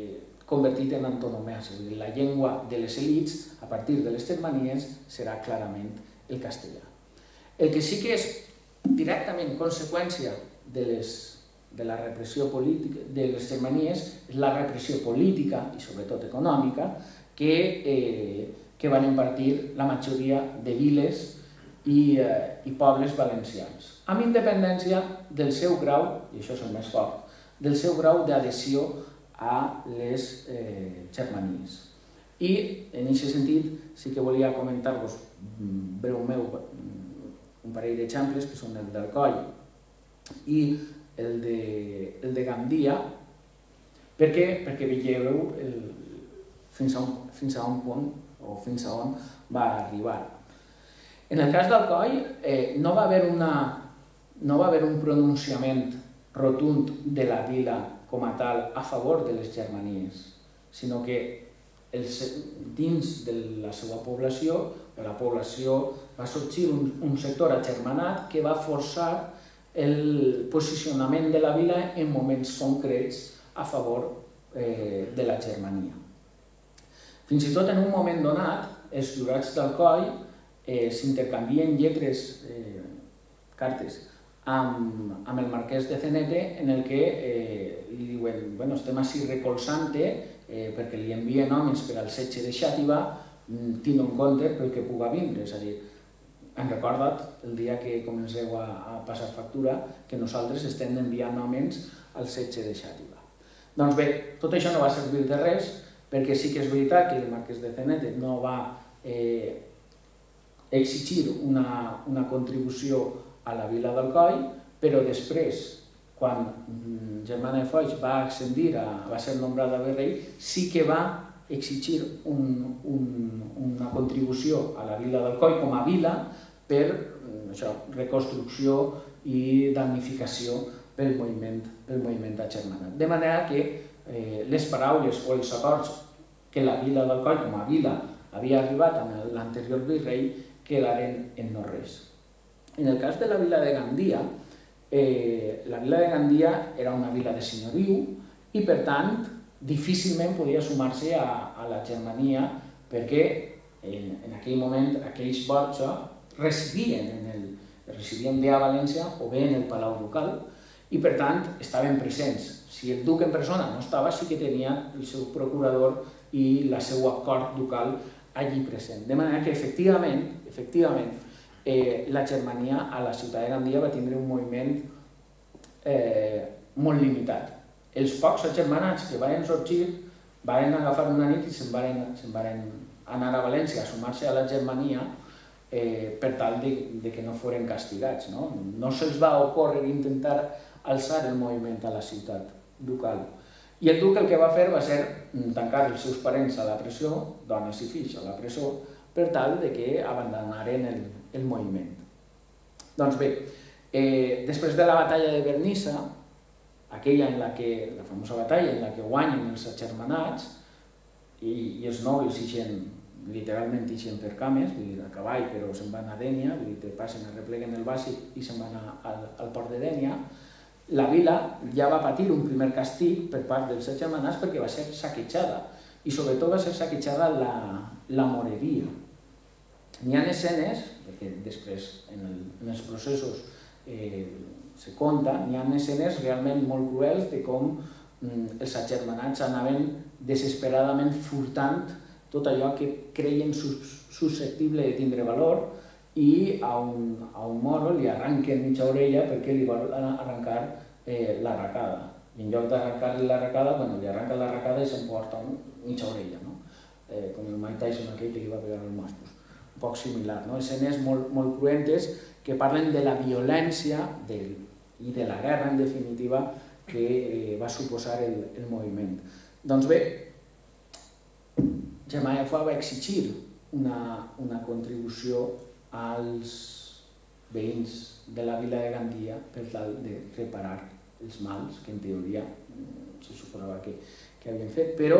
convertit en antonomàsia. És a dir, la llengua de les elits, a partir de les germanies, serà clarament el castellà. El que sí que és directament conseqüència de la repressió política de les germanies és la repressió política i sobretot econòmica que van impartir la majoria de viles i pobles valencians, amb independència del seu grau, i això és el més fort, del seu grau d'adhesió a les germanies. I en aquest sentit sí que volia comentar-vos breument un parell d'exemples que són el d'Alcoi i el de Gandia, perquè veieu fins a un punt o fins a on va arribar. En el cas d'Alcoi no va haver un pronunciament rotund de la vila com a tal a favor de les germanies, sinó que dins de la seva població, va sorgir un sector agermanat que va forçar el posicionament de la vila en moments concrets a favor de la Germania. Fins i tot en un moment donat, els jurats d'Alcoi s'intercanvien cartes amb el marquès de Cenete en el que li diuen estem així recolzant-te perquè li envien homes per al setge de Xàtiva, tinc en compte pel que puga vindre, és a dir, han recordat el dia que comenceu a passar factura que nosaltres estem enviant homes al setge de Xàtiva. Doncs bé, tot això no va servir de res, perquè sí que és veritat que el marquès de Cenete no va exigir una contribució a la vila d'Alcoi, però després, quan Germana de Foix va ascendir, va ser nombrada virrei, sí que va exigir una contribució a la vila d'Alcoi com a vila per reconstrucció i damnificació pel moviment agermanat. De manera que les paraules o els acords que la vila d'Alcoi com a vila havia arribat amb l'anterior virrei quedaren en no res. En el cas de la vila de Gandia, la vila de Gandia era una vila de senyoriu i, per tant, difícilment podia sumar-se a la Germania perquè en aquell moment aquells Borja residien bé a València o bé en el Palau Ducal i, per tant, estaven presents. Si el duc en persona no estava, sí que tenia el seu procurador i la seva cort ducal allí present. De manera que, efectivament, la Germania a la ciutat de Gandia va tindre un moviment molt limitat. Els pocs agermanats que van sorgir van agafar una nit i se'n van anar a València a sumar-se a la Germania per tal de que no foren castigats. No se'ls va ocórrer intentar alçar el moviment a la ciutat ducal. I el duc el que va fer va ser tancar els seus parents a la presó, dones i fills a la presó, per tal que abandonaren el moviment. Doncs bé, després de la batalla de Vernissa, la famosa batalla en la que guanyen els agermanats i els nobles literalment ixen per cames, vull dir, a cavall, però se'n van a Dénia, vull dir, passen, arrepleguen el bàsic i se'n van al port de Dénia, la vila ja va patir un primer castig per part dels agermanats perquè va ser saquejada i sobretot va ser saquejada la moreria. N'hi ha escenes, perquè després en els processos se conta, n'hi ha escenes realment molt cruels de com els agermanats anaven desesperadament furtant tot allò que creien susceptible de tindre valor i a un moro li arranquen mitja orella perquè li vol arrencar l'arracada. I en lloc d'arrencar-li l'arracada, li arranca l'arracada i s'emporta mitja orella, com el Mike Tyson aquell que li va pegar els moscos. Un poc similar, escenes molt cruentes que parlen de la violència i de la guerra, en definitiva, que va suposar el moviment. Doncs bé, Germana de Foix va exigir una contribució als veïns de la vila de Gandia per tal de reparar els mals que en teoria se suposava que havien fet, però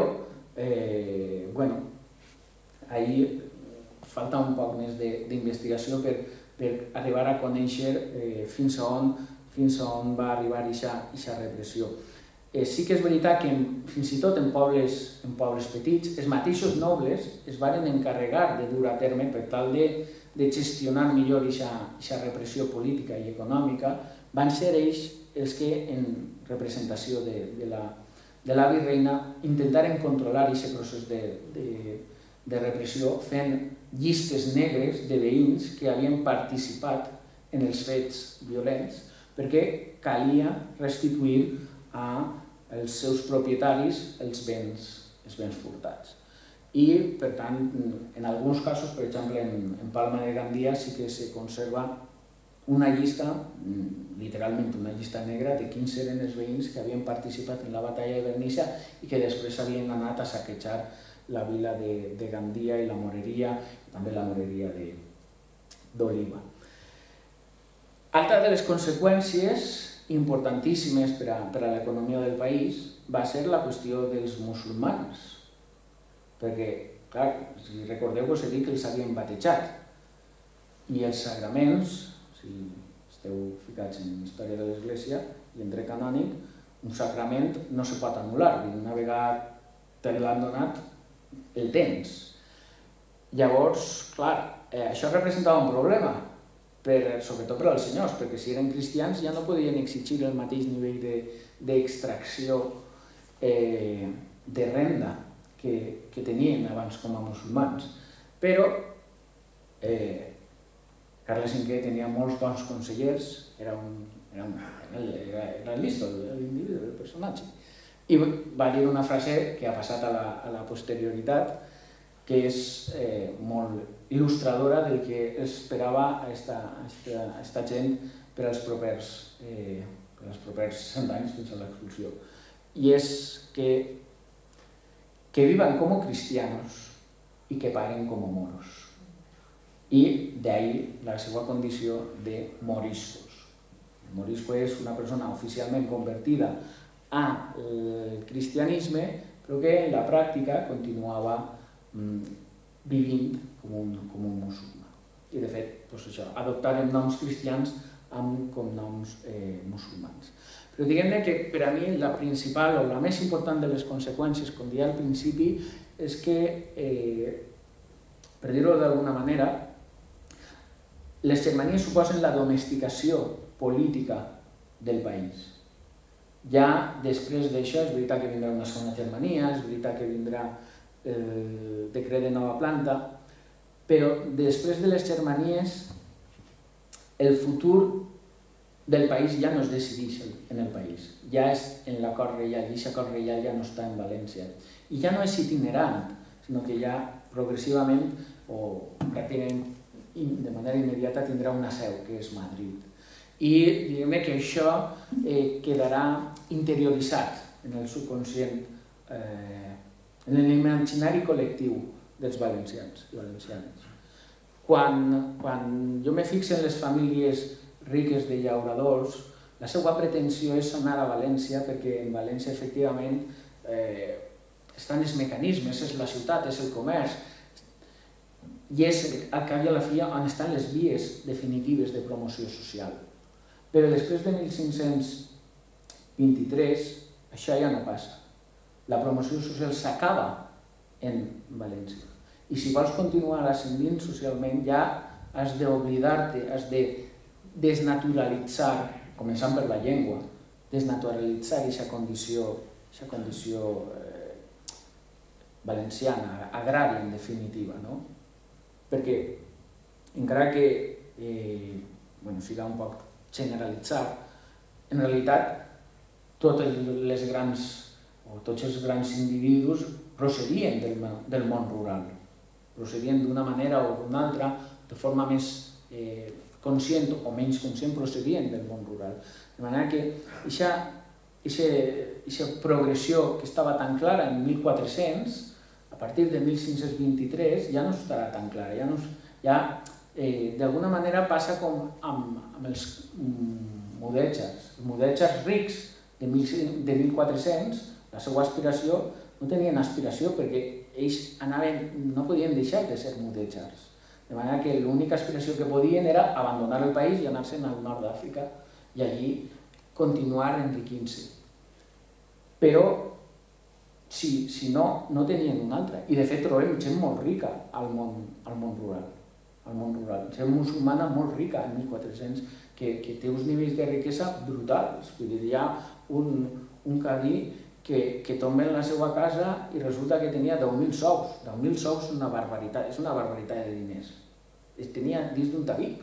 ahir falta un poc més d'investigació per arribar a conèixer fins a on va arribar aquesta repressió. sí que és veritat que fins i tot en pobles petits, els mateixos nobles es van encarregar de dur a terme per tal de gestionar millor aquesta repressió política i econòmica, van ser ells els que, en representació de la virreina, intentaren controlar aquest procés de repressió fent llistes negres de veïns que havien participat en els fets violents perquè calia restituir als seus propietaris els béns furtats. I, per tant, en alguns casos, per exemple, en Palma de Gandia sí que se conserva una llista, literalment una llista negra, de quins eren els veïns que havien participat en la batalla de Bernicia i que després havien anat a saquejar la vila de Gandia i la moreria, també la moreria d'Oliva. Altra de les conseqüències importantíssimes per a l'economia del país va ser la qüestió dels musulmans. Perquè, clar, si recordeu, us he dit que els havien batejat. I els sagraments, si esteu ficats en història de l'Església i en dret canònic, un sacrament no se pot anul·lar. Una vegada te l'han donat, el tens. Llavors, clar, això representava un problema, sobretot per als senyors, perquè si eren cristians ja no podien exigir el mateix nivell d'extracció de renda que tenien abans com a musulmans. Però Carles V tenia molts bons consellers, era listo l'individu, el personatge, i va dir una frase que ha passat a la posterioritat, que és molt il·lustradora del que esperava aquesta gent per als propers 100 anys fins a l'expulsió. I és que vivan com cristianos i que paguen com moros. I d'ahí la seva condició de moriscos. El morisco és una persona oficialment convertida al cristianisme, però que en la pràctica continuava vivint com un musulmà. I de fet, adoptaren noms cristians amb cognoms musulmans. Però diguem-ne que per a mi la principal o la més important de les conseqüències, com deia al principi, és que, per dir-ho d'alguna manera, les germanies suposen la domesticació política del país. Ja després d'això, és veritat que vindrà una segona Germania, és veritat que vindrà el decret de nova planta, però després de les germanies el futur del país ja no es decideix en el país, ja és en l'acord reial, i aquest acord reial ja no està en València. I ja no és itinerant, sinó que ja progressivament o pràcticament de manera immediata tindrà una seu, que és Madrid. I diguem que això quedarà interioritzat en el subconscient, en l'imaginari col·lectiu dels valencians i valencianes. Quan jo me fixo en les famílies riques de llauradors, la seva pretensió és anar a València perquè en València efectivament estan els mecanismes, és la ciutat, és el comerç, i és al cap i a la fi on estan les vies definitives de promoció social. Però després de 1523 això ja no passa. La promoció social s'acaba en València. I si vols continuar ascendint socialment ja has d'oblidar-te, has de desnaturalitzar, començant per la llengua, desnaturalitzar aquesta condició valenciana, agrària en definitiva, no? Perquè encara que siga un poc generalitzat, en realitat tots els grans individus procedien del món rural, procedien d'una manera o d'una altra, de forma més conscient o menys conscient, procedien del món rural. De manera que aquesta progressió que estava tan clara en 1400, a partir de 1523 ja no estarà tan clara, ja d'alguna manera passa com amb els mudèjars rics de 1400, la seva aspiració, no tenien aspiració perquè ells no podien deixar de ser mudèjars. De manera que l'única aspiració que podien era abandonar el país i anar-se'n al nord d'Àfrica i allí continuar enriquint-se. però si no, no tenien una altra. I de fet trobem gent molt rica al món rural. Gent musulmana molt rica en 1400, que té uns nivells de riquesa brutals. Vull dir, hi ha un cadí que tomba en la seva casa i resulta que tenia 10.000 sous. 10.000 sous és una barbaritat de diners. Es tenia dins d'un tabic.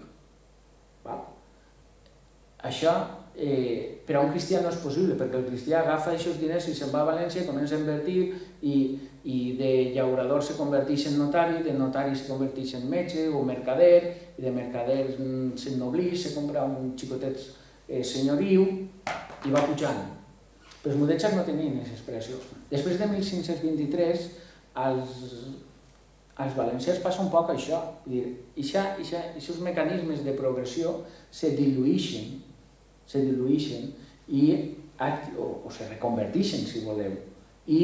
Això per a un cristià no és possible, perquè el cristià agafa aquests diners i se'n va a València, comença a invertir i de llaurador se converteix en notari, de notari se converteix en metge o mercader, i de mercader s'ennobleix, se compra un xicotet senyoriu i va pujant. Però els mudèjars no tenien aquesta expressió. Després de 1523, als valencians passa un poc això. Aquests mecanismes de progressió se diluïxen o se reconverteixen, si voleu. I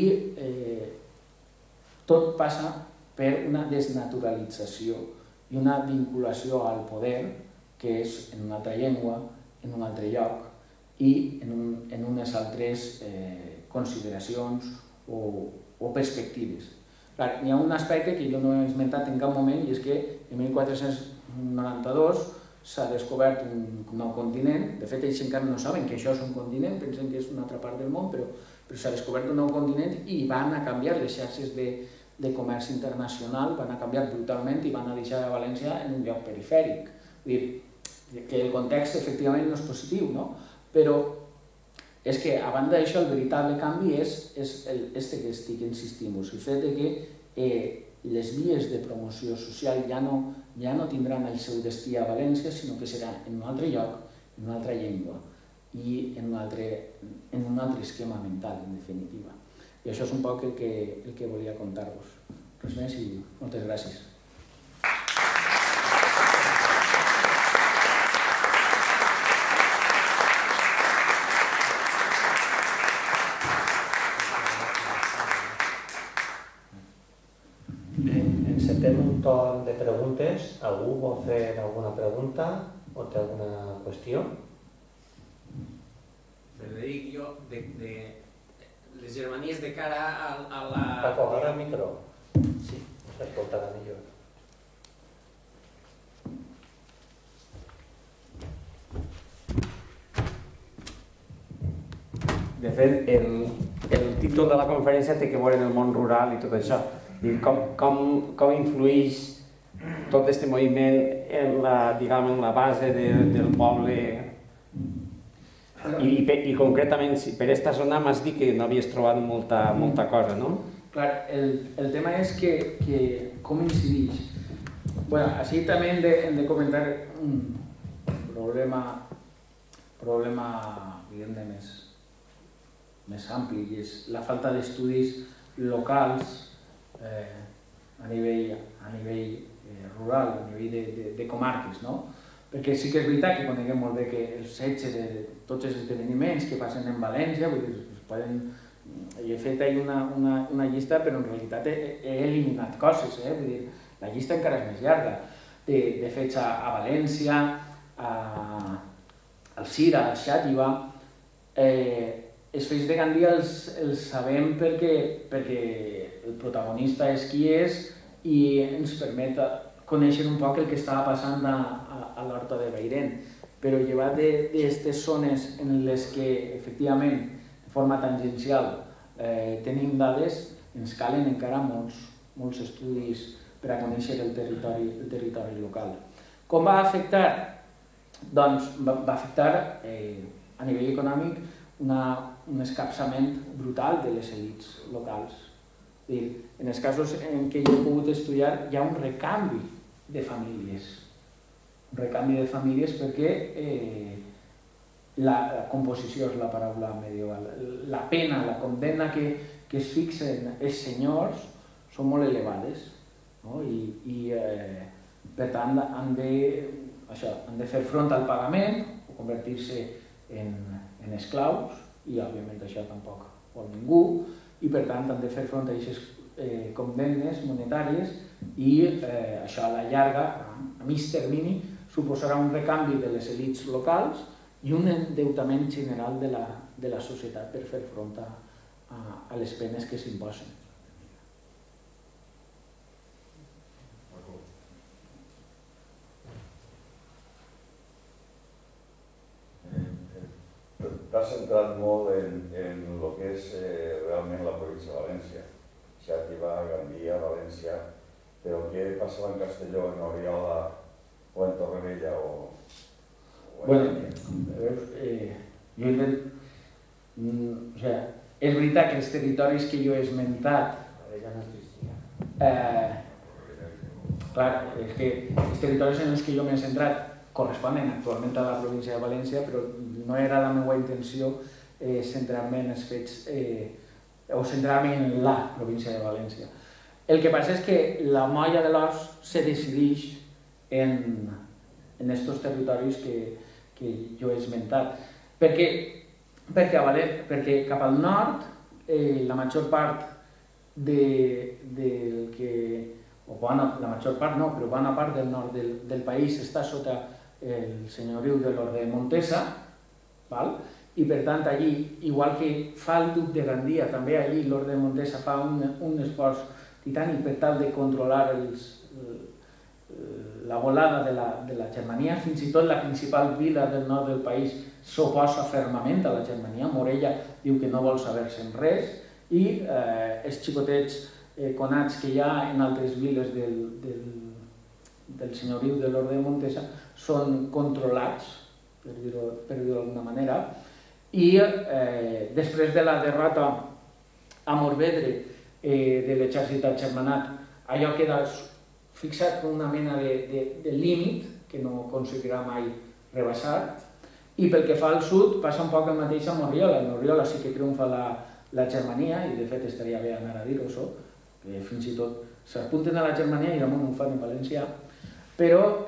tot passa per una desnaturalització i una vinculació al poder, que és en una altra llengua, en un altre lloc, i en unes altres consideracions o perspectives. Hi ha un aspecte que jo no he esmentat en cap moment, i és que en 1492 s'ha descobert un nou continent. De fet, ells encara no saben que això és un continent, pensen que és una altra part del món, però s'ha descobert un nou continent i van a canviar les xarxes de comerç internacional, van a canviar brutalment i van a deixar a València en un lloc perifèric. Vull dir que el context efectivament no és positiu, no? Però és que, a banda d'això, el veritable canvi és este que estic insistint-vos, el fet que les vies de promoció social ja no tindran el seu destí a València, sinó que serà en un altre lloc, en una altra llengua i en un altre esquema mental, en definitiva. I això és un poc el que volia contar-vos. Res més i moltes gràcies. Encetem un torn de preguntes. Algú vol fer alguna pregunta o té alguna qüestió? Frederic, jo, de les germanies de cara a la... Paco, agarra el micro. Sí, s'escoltarà millor. De fet, el títol de la conferència té que veure en el món rural i tot això. Com influeix tot aquest moviment en la base del poble i concretament per aquesta zona m'has dit que no havies trobat molta cosa, no? Clar, el tema és que com incideix. Bé, així també hem de comentar un problema diguem-ne més ampli, i és la falta d'estudis locals a nivell rural, a nivell de comarques, no? Perquè sí que és veritat que coneguem molt bé que els setges de tots els esdeveniments que passen en València, vull dir, jo he fet ahir una llista, però en realitat he eliminat coses, vull dir, la llista encara és més llarga, de fets a València, al Cira, a Xàtiva. Els fets de Gandia els sabem perquè el protagonista és qui és i ens permet conèixer un poc el que estava passant a l'Horta de Beirén. Però llevat d'aquestes zones en les que, efectivament, de forma tangencial tenim dades, ens calen encara molts estudis per a conèixer el territori local. Com va afectar? Doncs va afectar a nivell econòmic un escapçament brutal de les elits locals. En els casos en què jo he pogut estudiar hi ha un recanvi de famílies. Un recanvi de famílies perquè la composició és la paraula medieval. La pena, la condemna que es fixen els senyors són molt elevades, i per tant han de fer front al pagament o convertir-se en esclaus, i òbviament això tampoc vol ningú, i per tant han de fer front a aquestes condemnes monetàries, i això a la llarga, a mig termini, suposarà un recanvi de les elits locals i un endeutament general de la societat per fer front a les penes que s'imposen. T'has centrat molt en el que és realment la província de València, Xàtiva, Gandia, València, però què passava en Castelló, en Oriola o en Torrevella o en Lleida? És veritat que els territoris que jo he esmentat, clar, és que els territoris en els que jo m'he centrat corresponen actualment a la província de València, però no era la meva intenció centrar-me en els fets o centrar-me en la província de València. El que passa és que la molla de l'os se decideix en aquests territoris que jo he esmentat. Perquè cap al nord la major part del que... la major part no, però bona part del nord del país està sota el senyoriu de l'Orde de Montesa, i per tant allí, igual que fa el duc de Gandia, també allí l'Orde de Montesa fa un esforç titànic per tal de controlar la volada de la Germania. Fins i tot la principal vila del nord del país s'oposa fermament a la Germania. Morella diu que no vol saber-se'n res i els xicotets conats que hi ha en altres viles del senyoriu de l'Orde de Montesa són controlats, per dir-ho d'alguna manera, i després de la derrota a Morvedre de l'exèrcit agermanat, allò queda fixat com una mena de límit que no aconseguirà mai rebaixar, i pel que fa al sud passa un poc el mateix amb Oriola. En Oriola sí que triomfa la Germania, i de fet estaria bé anar a dir-ho, que fins i tot s'apunten a la Germania i damunt ho fan en valencià, però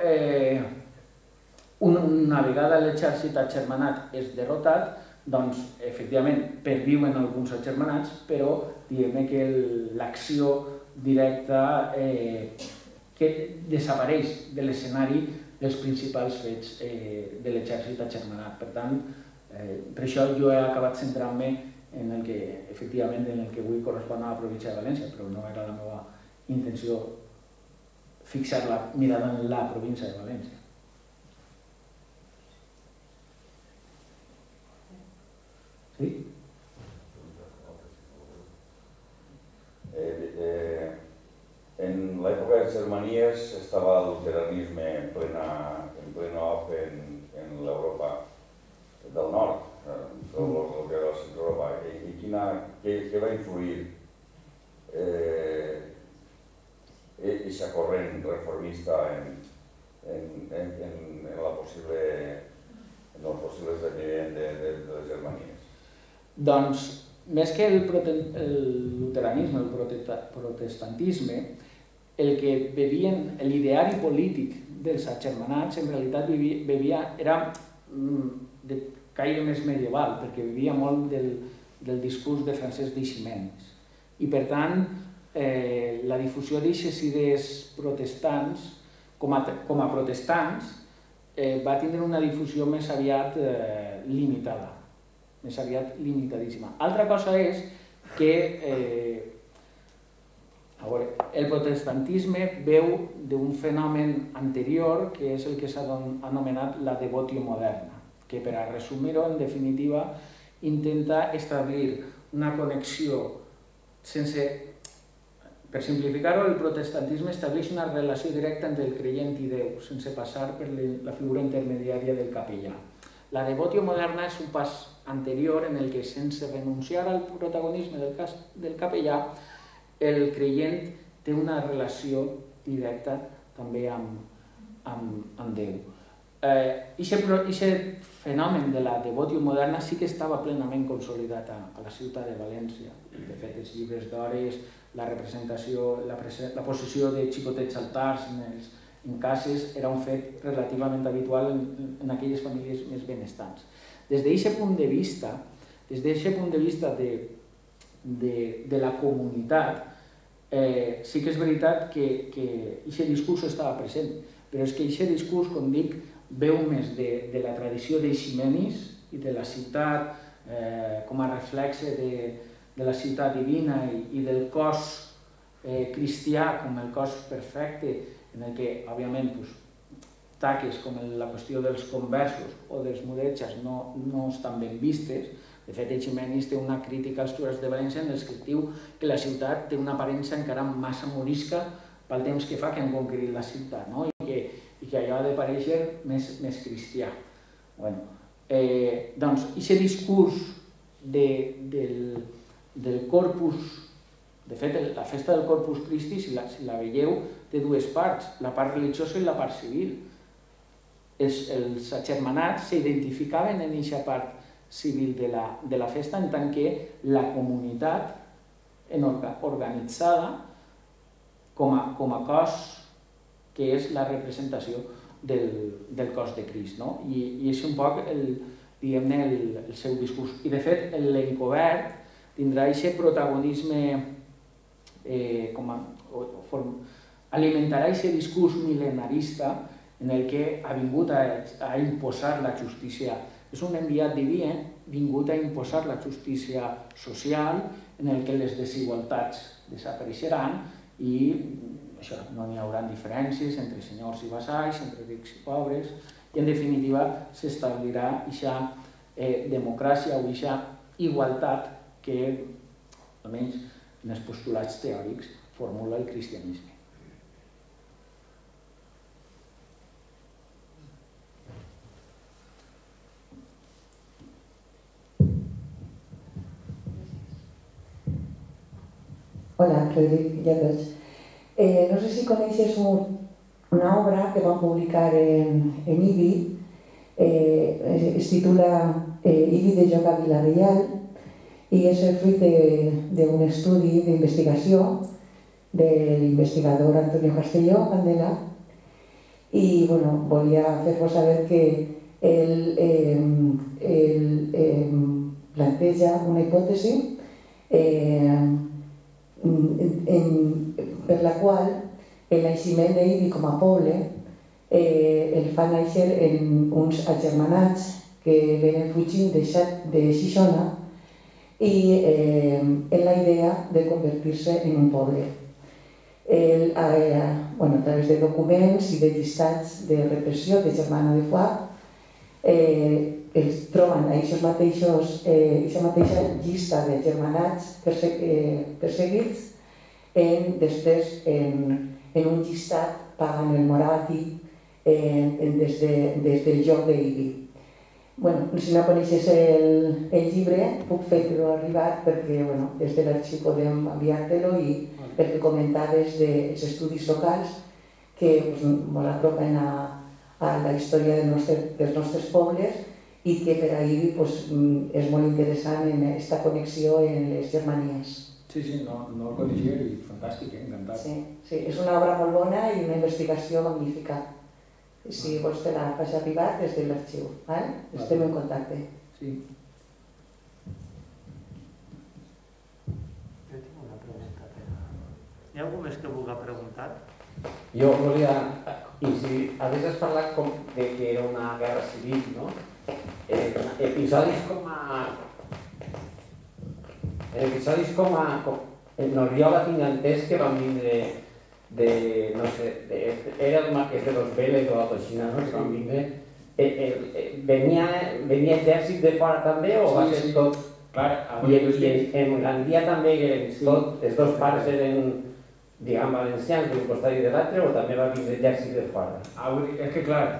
una vegada l'exèrcit agermanat és derrotat, doncs efectivament perviuen alguns agermanats, però diguem que l'acció directa que desapareix de l'escenari dels principals fets de l'exèrcit agermanat. Per tant, per això jo he acabat centrant-me en el que efectivament en el que avui correspon a la província de València, però no era la meva intenció fixar la mirada en la província de València. Sí? En l'època de les Germanies estava el luteranisme en pleno auge en l'Europa del nord, el que era la Centroeuropa. I què va influir aquesta corrent reformista en el possible esdeveniment de les Germanies? Doncs, més que el luteranisme, el protestantisme, el que bevien, l'ideari polític dels agermanats, en realitat era de caire més medieval, perquè vivia molt del discurs de Francesc d'Eiximenis. I per tant, la difusió d'aquestes idees protestants, com a protestants, va tindre una difusió més aviat limitada, més aviat limitadíssima. Altra cosa és que el protestantisme veu d'un fenomen anterior, que és el que s'ha anomenat la devotio moderna, que per a resumir-ho, en definitiva, intenta establir una connexió sense... Per simplificar-ho, el protestantisme estableix una relació directa entre el creient i Déu, sense passar per la figura intermediària del capellà. La devotio moderna és un pas anterior en el que, sense renunciar al protagonisme del capellà, el creient té una relació directa també amb Déu. Aquest fenomen de la devotio moderna sí que estava plenament consolidat a la ciutat de València. De fet, els llibres d'hores, la representació, la possessió de xicotets altars en cases era un fet relativament habitual en aquelles famílies més benestants. Des d'aquest punt de vista, de la comunitat, sí que és veritat que aquest discurs estava present, però és que aquest discurs, com dic, veu més de la tradició d'Eiximenis i de la ciutat com a reflexe la ciutat divina i del cos cristià com el cos perfecte, en el que, òbviament, taques com la qüestió dels conversos o dels mudetges no estan ben vistes. De fet, Eiximenis té una crítica als turcs de València en què diu que la ciutat té una aparença encara massa morisca pel temps que fa que han conquerit la ciutat, i que allò ha de parèixer més cristià. Doncs, aquest discurs del Corpus, de fet, la festa del Corpus Christi, si la veieu, té dues parts, la part religiosa i la part civil. Els agermanats s'identificaven en aquesta part civil de la festa, en tant que la comunitat organitzada com a cos que és la representació del cos de Crist. I és un poc el seu discurs. I de fet, l'encobert tindrà aquest protagonisme, alimentarà aquest discurs mil·lenarista en el que ha vingut a imposar la justícia. És un enviat diví, vingut a imposar la justícia social, en el que les desigualtats desapareixeran i no n'hi haurà diferències entre senyors i vassalls, entre rics i pobres, i en definitiva s'establirà aquesta democràcia o aquesta igualtat que, almenys en els postulats teòrics, formula el cristianisme. Hola, Frederic, ja et veig. No sé si coneixes una obra que van publicar en IBI, es titula IBI de Joc a Vila-real, i és el fruit d'un estudi d'investigació de l'investigador Antonio Castelló Candela, i volia fer-vos saber que ell planteja una hipòtesi per la qual el naixement d'Ibi com a poble el fa néixer en uns agermanats que venen fugint de Xixona i en la idea de convertir-se en un poble. A través de documents i de llistats de repressió de Germana de Foix es troben a aquesta mateixa llista de germanats perseguits, després en un llistat pagant el moràtic des del joc d'Ibi. Si no coneixes el llibre, puc fer-lo arribar perquè des de l'arxiu podem enviar-te-lo, i perquè comentaves dels estudis locals que ens apropen a la història dels nostres pobles, i que per a Ibi és molt interessant en aquesta connexió en les germanies. Sí, no el coneixia i fantàstic, encantat. Sí, és una obra molt bona i una investigació magnífica. Si vols te la faig arribar des de l'arxiu, estem en contacte. Sí. Jo tinc una pregunta. Hi ha algú més que vulgui preguntar? Jo volia incidir, has parlat que era una guerra civil, no? Episodis com a Noriola tinc entès que van vindre no sé, era el marquès de Los Vélez o alguna cosa així, que van vindre. Venia exèrcit de fora també o va ser tot? I en Gandia també els dos pares eren, diguem, valencians d'un costat i de l'altre, o també va vindre exèrcit de fora? És que, clar,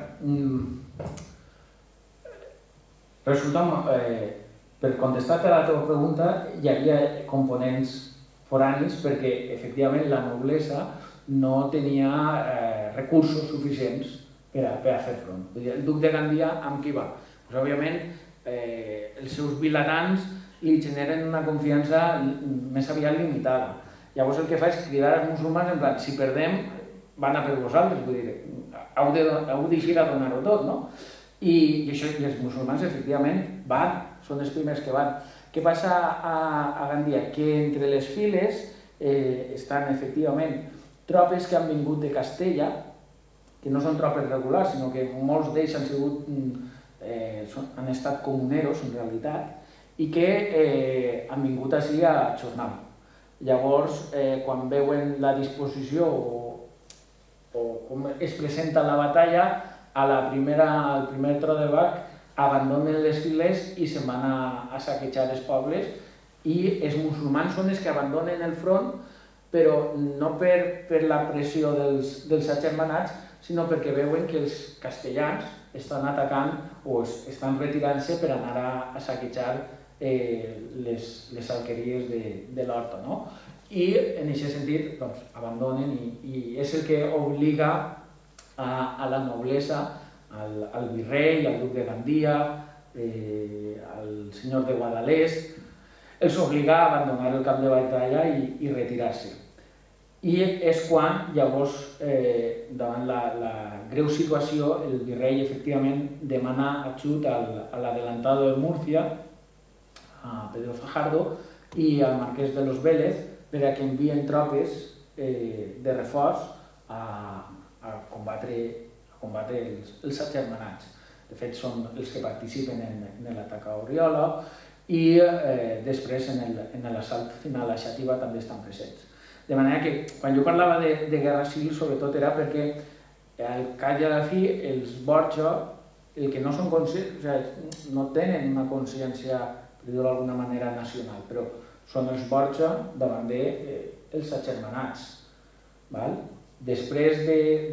resulta, per contestar-te a la teva pregunta, hi havia components foranis perquè, efectivament, la noblesa no tenia recursos suficients per a fer front. El duc de Gandia, amb qui va? Òbviament, els seus vilatans li generen una confiança més aviat limitada. Llavors el que fa és cridar als musulmans en plan, si perdem, van a per vosaltres, vull dir, heu d'eixir a donar-ho tot, no? I els musulmans, efectivament, van, són els primers que van. Què passa a Gandia? Que entre les files estan, efectivament, tropes que han vingut de Castella, que no són tropes regulars, sinó que molts d'ells han estat comuneros, en realitat, i que han vingut així a ajornar. Llavors, quan veuen la disposició o com es presenta la batalla, al primer tro de bac abandonen les files i se'n van a saquejar els pobles, i els musulmans són els que abandonen el front, però no per la pressió dels agermanats, sinó perquè veuen que els castellans estan atacant o estan retirant-se per anar a saquejar les alqueries de l'horta. I en aquest sentit abandonen, i és el que obliga a la noblesa, al virrei, al duc de Gandia, al senyor de Guadalest, els obliga a abandonar el camp de batalla i retirar-se. I és quan, llavors, davant la greu situació, el virrei efectivament demana ajut a l'adelantado de Múrcia, a Pedro Fajardo, i al marquès de los Vélez, per a que envien tropes de reforç a combatre els agermanats. De fet, són els que participen en l'atac a Oriola, i després en l'assalt final a Xàtiva també estan presents. De manera que quan jo parlava de guerra civil, sobretot era perquè al cap i a la fi els Borja, el que no són conscients, no tenen una consciència, per dir-ho d'alguna manera, nacional, però són els Borja davant dels agermanats. Després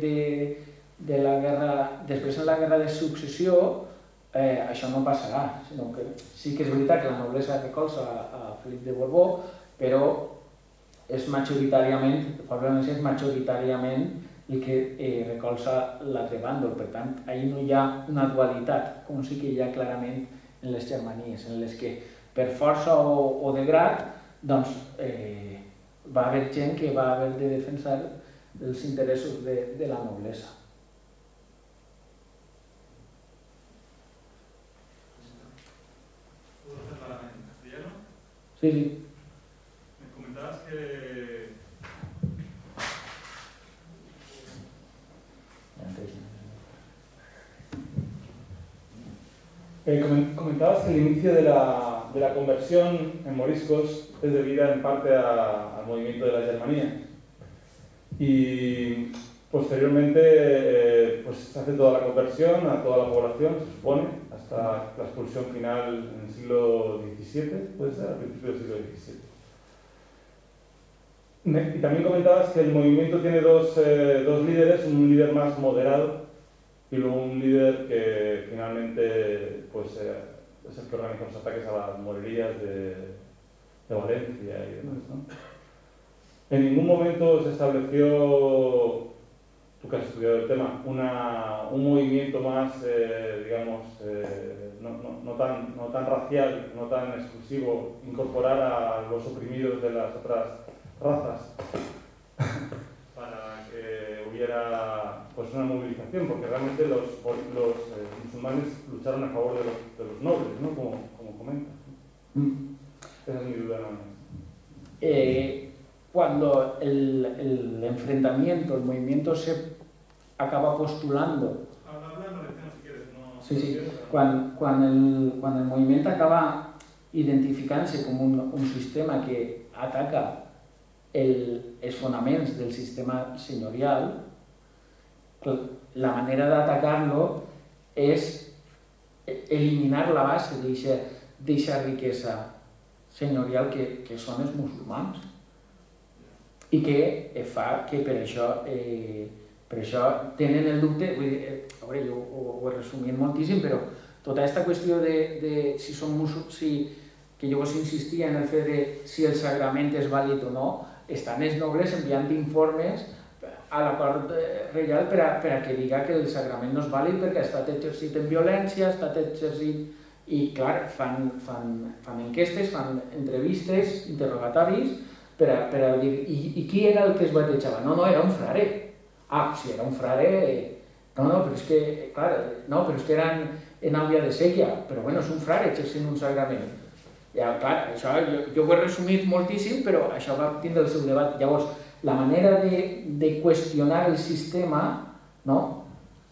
en la guerra de successió, això no passarà, sinó que sí que és veritat que la noblesa recolza a Felip de Borbó, però és majoritàriament, probablement és majoritàriament el que recolza l'altre bàndol. Per tant, ahir no hi ha una dualitat, com sí que hi ha clarament en les germanies, en les que per força o de grat, doncs va haver gent que va haver de defensar els interessos de la noblesa. Sí, sí. Me comentabas que... Comentabas que el inicio de la conversión en moriscos es debida en parte al movimiento de las Germanías. Y posteriormente se hace toda la conversión a toda la población, se supone, hasta la expulsión final en el siglo XVII, puede ser, al principio del siglo XVII. Y también comentabas que el movimiento tiene dos líderes, un líder más moderado y luego un líder que finalmente es el que organiza los ataques a las morerías de Valencia y demás, ¿no? En ningún momento se estableció, tú que has estudiado el tema, un movimiento más, digamos, no tan racial, no tan exclusivo, incorporar a los oprimidos de las otras razas para que hubiera una movilización, porque realmente los musulmanes lucharon a favor de los nobles, ¿no? Como comentas. Esa es mi duda. Cuando el enfrentamiento, el movimiento se acaba postulando. Sí. Cuando el movimiento acaba identificant-se com un sistema que ataca els fonaments del sistema senyorial, la manera d'atacar-lo és eliminar la base d'aquesta riquesa senyorial que són els musulmans, i que fa que per això tenen el dubte. Jo ho he resumit moltíssim, però tota aquesta qüestió de si són musulmans, que jo vos insistia en el fet de si el sagrament és vàlid o no, estan els nobles enviant informes a la cort reial per a que diga que el sagrament no és vàlid perquè ha estat exercit en violència, ha estat exercit... I, clar, fan enquestes, fan entrevistes, interrogatoris, per a dir, i qui era el que es batejava? No, era un frare. Si era un frare... No, però és que, clar, però és que eren en àvia de sèquia, però bueno, és un frare exercint un sagrament. Ja, clar, això jo ho he resumit moltíssim, però això va tindre el seu debat. Llavors, la manera de qüestionar el sistema, no?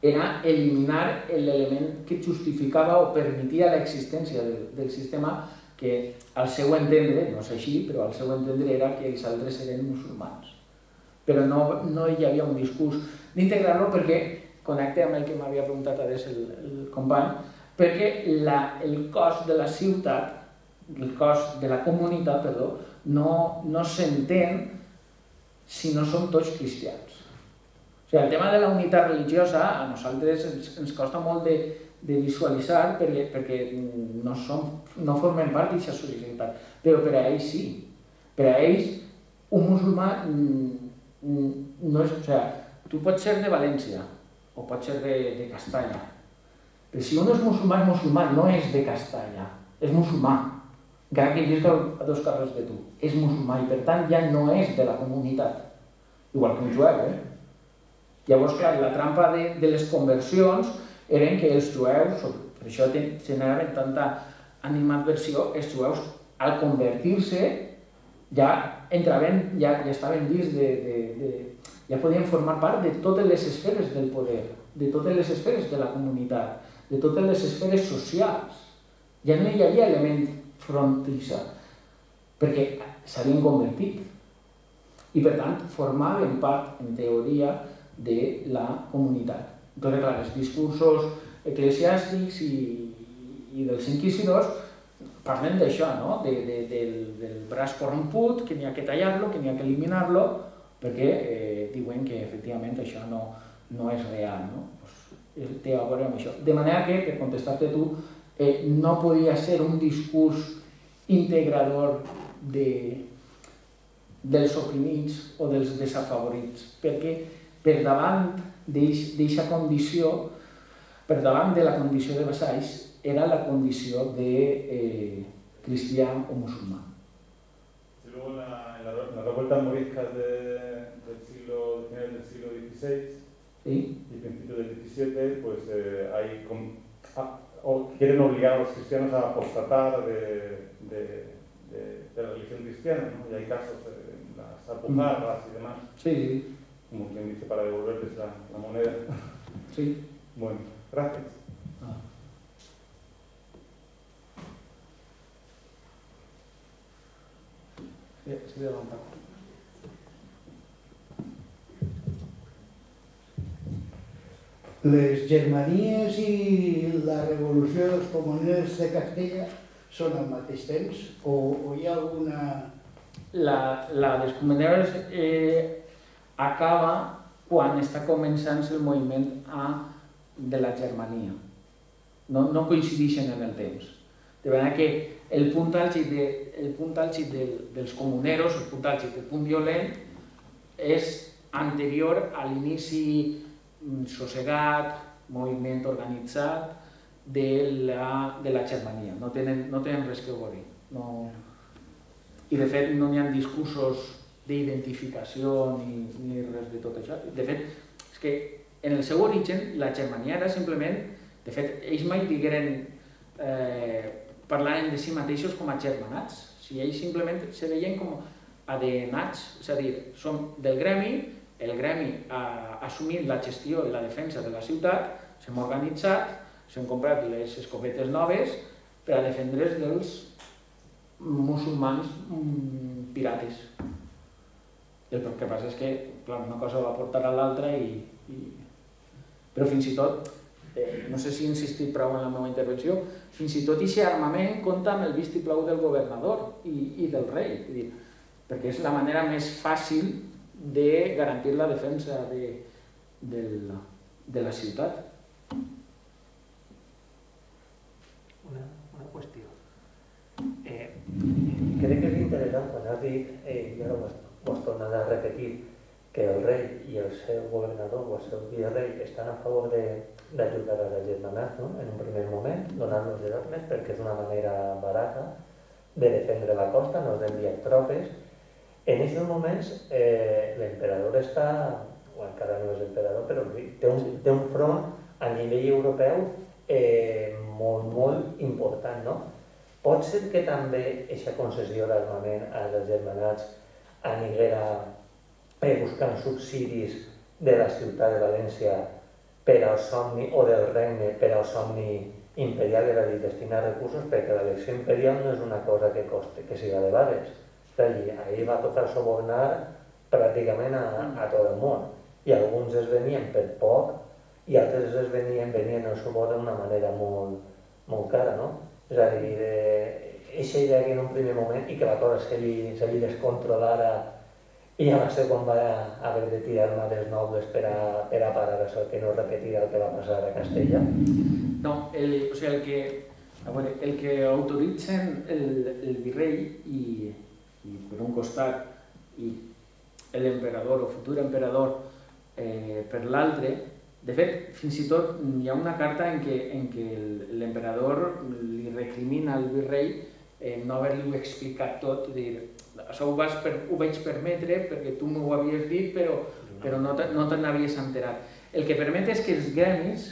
era eliminar l'element que justificava o permetia l'existència del sistema, que al seu entendre, no és així, però al seu entendre era que els altres eren musulmans. Però no hi havia un discurs d'integrar-lo, perquè, connecte amb el que m'havia preguntat adés el company, perquè el cos de la ciutat, el cos de la comunitat, perdó, no s'entén si no són tots cristians. O sigui, el tema de la unitat religiosa a nosaltres ens costa molt de visualitzar perquè no formem part d'aquesta societat, però per a ells sí. Per a ells, un musulmà no és... O sigui, tu pots ser de València o pots ser de Castalla, però si un és musulmà, no és de Castalla, és musulmà, encara que visca a 2 carrers de tu, és musulmà i per tant ja no és de la comunitat, igual que un jueu, Llavors, clar, la trampa de les conversions eren que els jueus, per això generaven tanta animadversió, els jueus al convertir-se ja entraven, ja estaven dins ja podien formar part de totes les esferes del poder, de totes les esferes de la comunitat, de totes les esferes socials. Ja no hi havia element frontissa, perquè s'havien convertit. I per tant formaven part, en teoria, de la comunitat. Doncs clar, els discursos eclesiàstics i dels inquisidors parlen d'això, no? Del braç corromput, que n'hi ha que tallar-lo, que n'hi ha que eliminar-lo, perquè diuen que efectivament això no és real, no? Té a veure amb això. De manera que, per contestar-te tu, no podia ser un discurs integrador dels oprimits o dels desafavorits, perquè per davant d'aquesta condició, per davant de la condició de vassalls, era la condició de cristià o musulmà. Y luego en las revueltas moriscas del siglo XVI y principios del XVII, pues quieren obligar a los cristianos a apostatar de la religión cristiana, ¿no? Y hay casos de las alpujarras y demás. Sí. Como quien dice, para devolverles la moneda. Sí. Bueno, gracias. Les Germanies i la revolució dels comuneros de Castella són al mateix temps o hi ha alguna... La dels comuneros acaba quan està començant el moviment de la Germania. No coincideixen en el temps. De manera que el punt àlgid dels comuneros, el punt àlgid, el punt violent, és anterior a l'inici sossegat, moviment organitzat de la Germania. No tenen res que veure. I de fet no n'hi ha discursos d'identificació ni res de tot això. De fet, és que en el seu origen la Germania era simplement... De fet, ells mai digueren, parlaven de si mateixos com a germanats. Si ells simplement se veien com adenats, és a dir, som del gremi, el gremi ha assumit la gestió i la defensa de la ciutat, s'hem organitzat, s'han comprat les escopetes noves per a defendre's dels musulmans pirates. El que passa és que una cosa va portar a l'altra però fins i tot, no sé si he insistit prou en la meva intervenció, fins i tot aquest armament compta amb el vistiplau del governador i del rei, perquè és la manera més fàcil de garantir la defensa de la ciutat. Una qüestió. Crec que és interessant quan has dit, i ara ho has tornat a repetir, que el rei i el seu governador o el seu virrei estan a favor d'ajudar a les germanats, no? En un primer moment, donant-los les armes, perquè és una manera barata de defendre la costa, no d'enviar tropes. En aquests moments, l'emperador està, o encara no és emperador, però té un front a nivell europeu molt important, no? Pot ser que també aquesta concessió d'armament a les germanats aniguera buscant subsidis de la ciutat de València per al somni, o del regne per al somni imperial, és a dir, destinar recursos, perquè l'elecció imperial no és una cosa que costi, que siga de vegades. És a dir, ahir va tocar subornar pràcticament a tot el món, i alguns es venien per poc i altres es venien el suborn d'una manera molt cara, no? És a dir, eixa idea que en un primer moment, i que la cosa se li descontrolara, i ja va ser quan va haver de tirar mà dels nobles per a parar això, que no repetirà el que va passar a Castella. No, o sigui, el que autoritzen el virrei i per un costat i l'emperador o futur emperador per l'altre, de fet, fins i tot hi ha una carta en què l'emperador li recrimina al virrei no haver-li explicat tot, dir, això ho vaig permetre perquè tu m'ho havies dit, però no te n'havies enterat. El que permet és que els gremis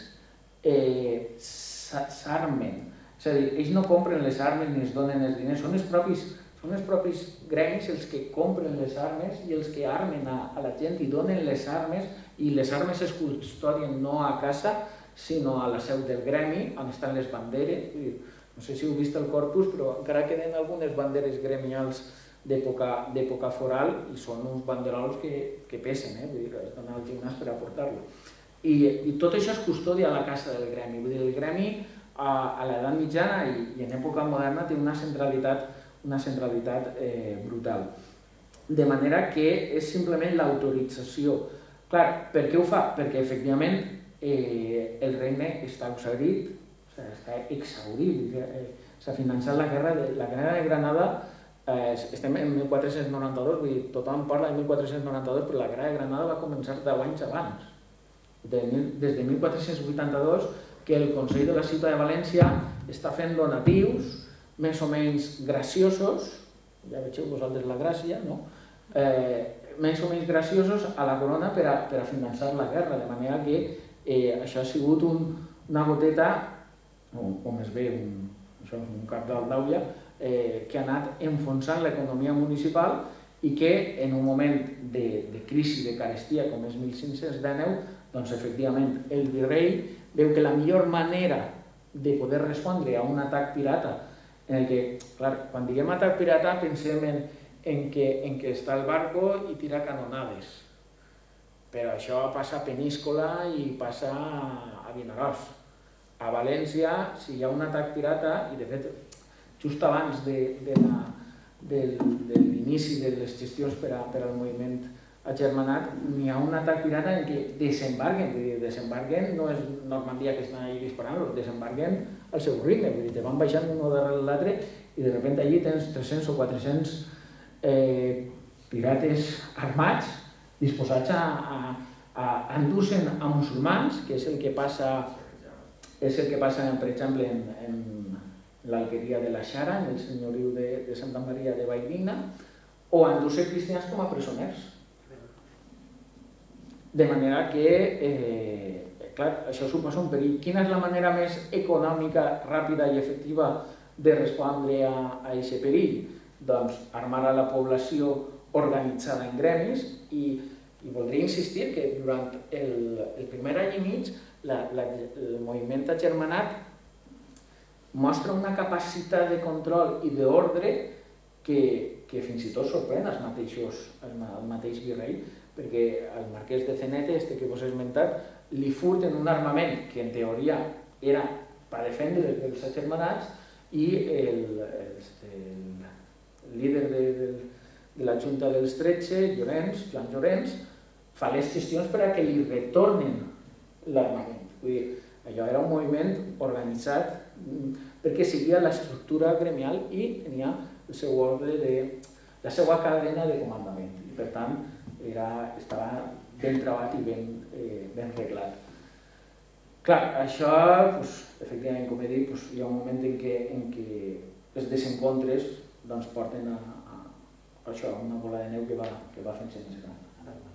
s'armen, és a dir, ells no compren les armes ni es donen els diners, són els propis gremis els que compren les armes i els que armen a la gent i donen les armes, i les armes es custodien no a casa, sinó a la seu del gremi, on estan les banderes. No sé si heu vist el corpus, però encara queden algunes banderes gremials d'època foral i són uns banderols que pesen, vull dir, has d'anar al gimnàs per a portar-lo. I tot això es custodia a la casa del gremi. Vull dir, el gremi a l'edat mitjana i en època moderna té una centralitat brutal. De manera que és simplement l'autorització. Clar, per què ho fa? Perquè efectivament el regne està exhaurit, està exhaurit, s'ha finançat la guerra de Granada, estem en 1492, vull dir, tothom parla de 1492, però la guerra de Granada va començar 10 anys abans. Des de 1482, que el Consell de la Ciutat de València està fent donatius més o menys graciosos, ja vegeu vosaltres la gràcia, no? Més o menys graciosos a la corona per a finançar la guerra, de manera que això ha sigut una goteta, o més bé un cap d'aldaula, que ha anat enfonsant l'economia municipal i que en un moment de crisi, de carestia, com és 1519, doncs efectivament el virrei veu que la millor manera de poder respondre a un atac pirata, en el que, clar, quan diguem atac pirata pensem en què està el barco i tira canonades, però això passa a Peníscola i passa a Vinaròs. A València, si hi ha un atac pirata, i de fet, just abans de l'inici de les gestions per al moviment agermanat, n'hi ha un atac pirata en què desembarguen, vull dir, desembarguen no és Normandia que estan allà disparant, desembarguen al seu ritme, vull dir, te van baixant un darrere l'altre i de sobte allí tens 300 o 400 pirates armats disposats a endur-se'n a musulmans, que és el que passa, per exemple, en l'alqueria de la Xara, en el senyoriu de Santa Maria de Valldigna, o a endur-se cristians com a presoners. De manera que, clar, això suposa un perill. Quina és la manera més econòmica, ràpida i efectiva de respondre a aquest perill? Doncs armar a la població organitzada en gremis i voldria insistir que durant el primer any i mig el moviment agermanat mostra una capacitat de control i d'ordre que fins i tot sorprèn el mateix virrei, perquè el marquès de Cenete, que vos he esmentat, li furten un armament que en teoria era per defendre els agermanats i el líder de la Junta dels 13, Joan Llorenç, fa les gestions per a que li retornen l'armament. Vull dir, allò era un moviment organitzat perquè seguia l'estructura gremial i tenia el seu ordre, la seva cadena de comandament. I per tant, estava ben treballat i ben reglat. Clar, això, efectivament, com he dit, hi ha un moment en què els desencontres porten a una bola de neu que va fent-se més gran.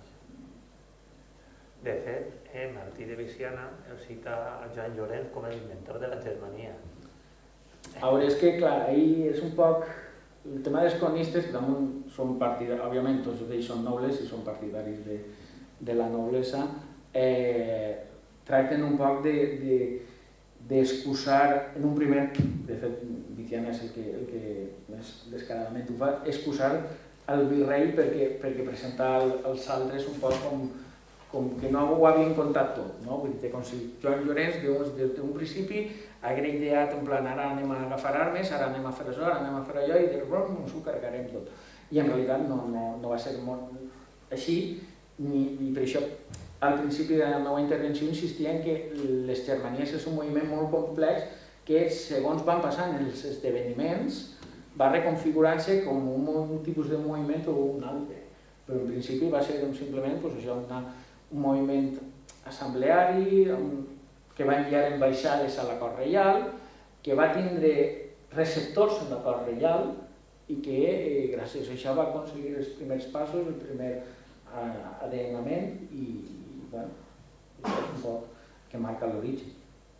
De fet, Martí de Viciana el cita a Joan Llorenç com l'inventor de la germania. A veure, és que, clar, ahir és un poc... El tema dels cronistes, són partidaris, òbviament tots ells són nobles i són partidaris de la noblesa, tracten un poc d'excusar, en un primer, de fet, Viciana és el que més descaradament ho fa, excusar el virrei perquè presenta els altres un poc com que no ho havien contat tot, no? Vull dir, com si Joan Llorenç des d'un principi hagués ideat en plan ara anem a agafar armes, ara anem a fer això, ara anem a fer allò i de rom ens ho carregarem tot. I en realitat no va ser molt així, i per això al principi de la meva intervenció insistia en que les Germanies és un moviment molt complex que segons van passant els esdeveniments va reconfigurant-se com un tipus de moviment o un altre. Però en principi va ser simplement un moviment assembleari que va enviar ambaixades a la cort reial, que va tindre receptors en la cort reial i que gràcies a això va aconseguir els primers passos, el primer adenament i és un poc que marca l'origen.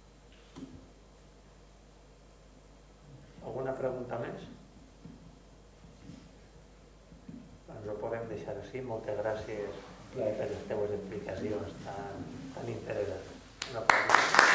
Alguna pregunta més? Ens ho podem deixar així. Moltes gràcies per les teves explicacions tan interessants. Una pregunta.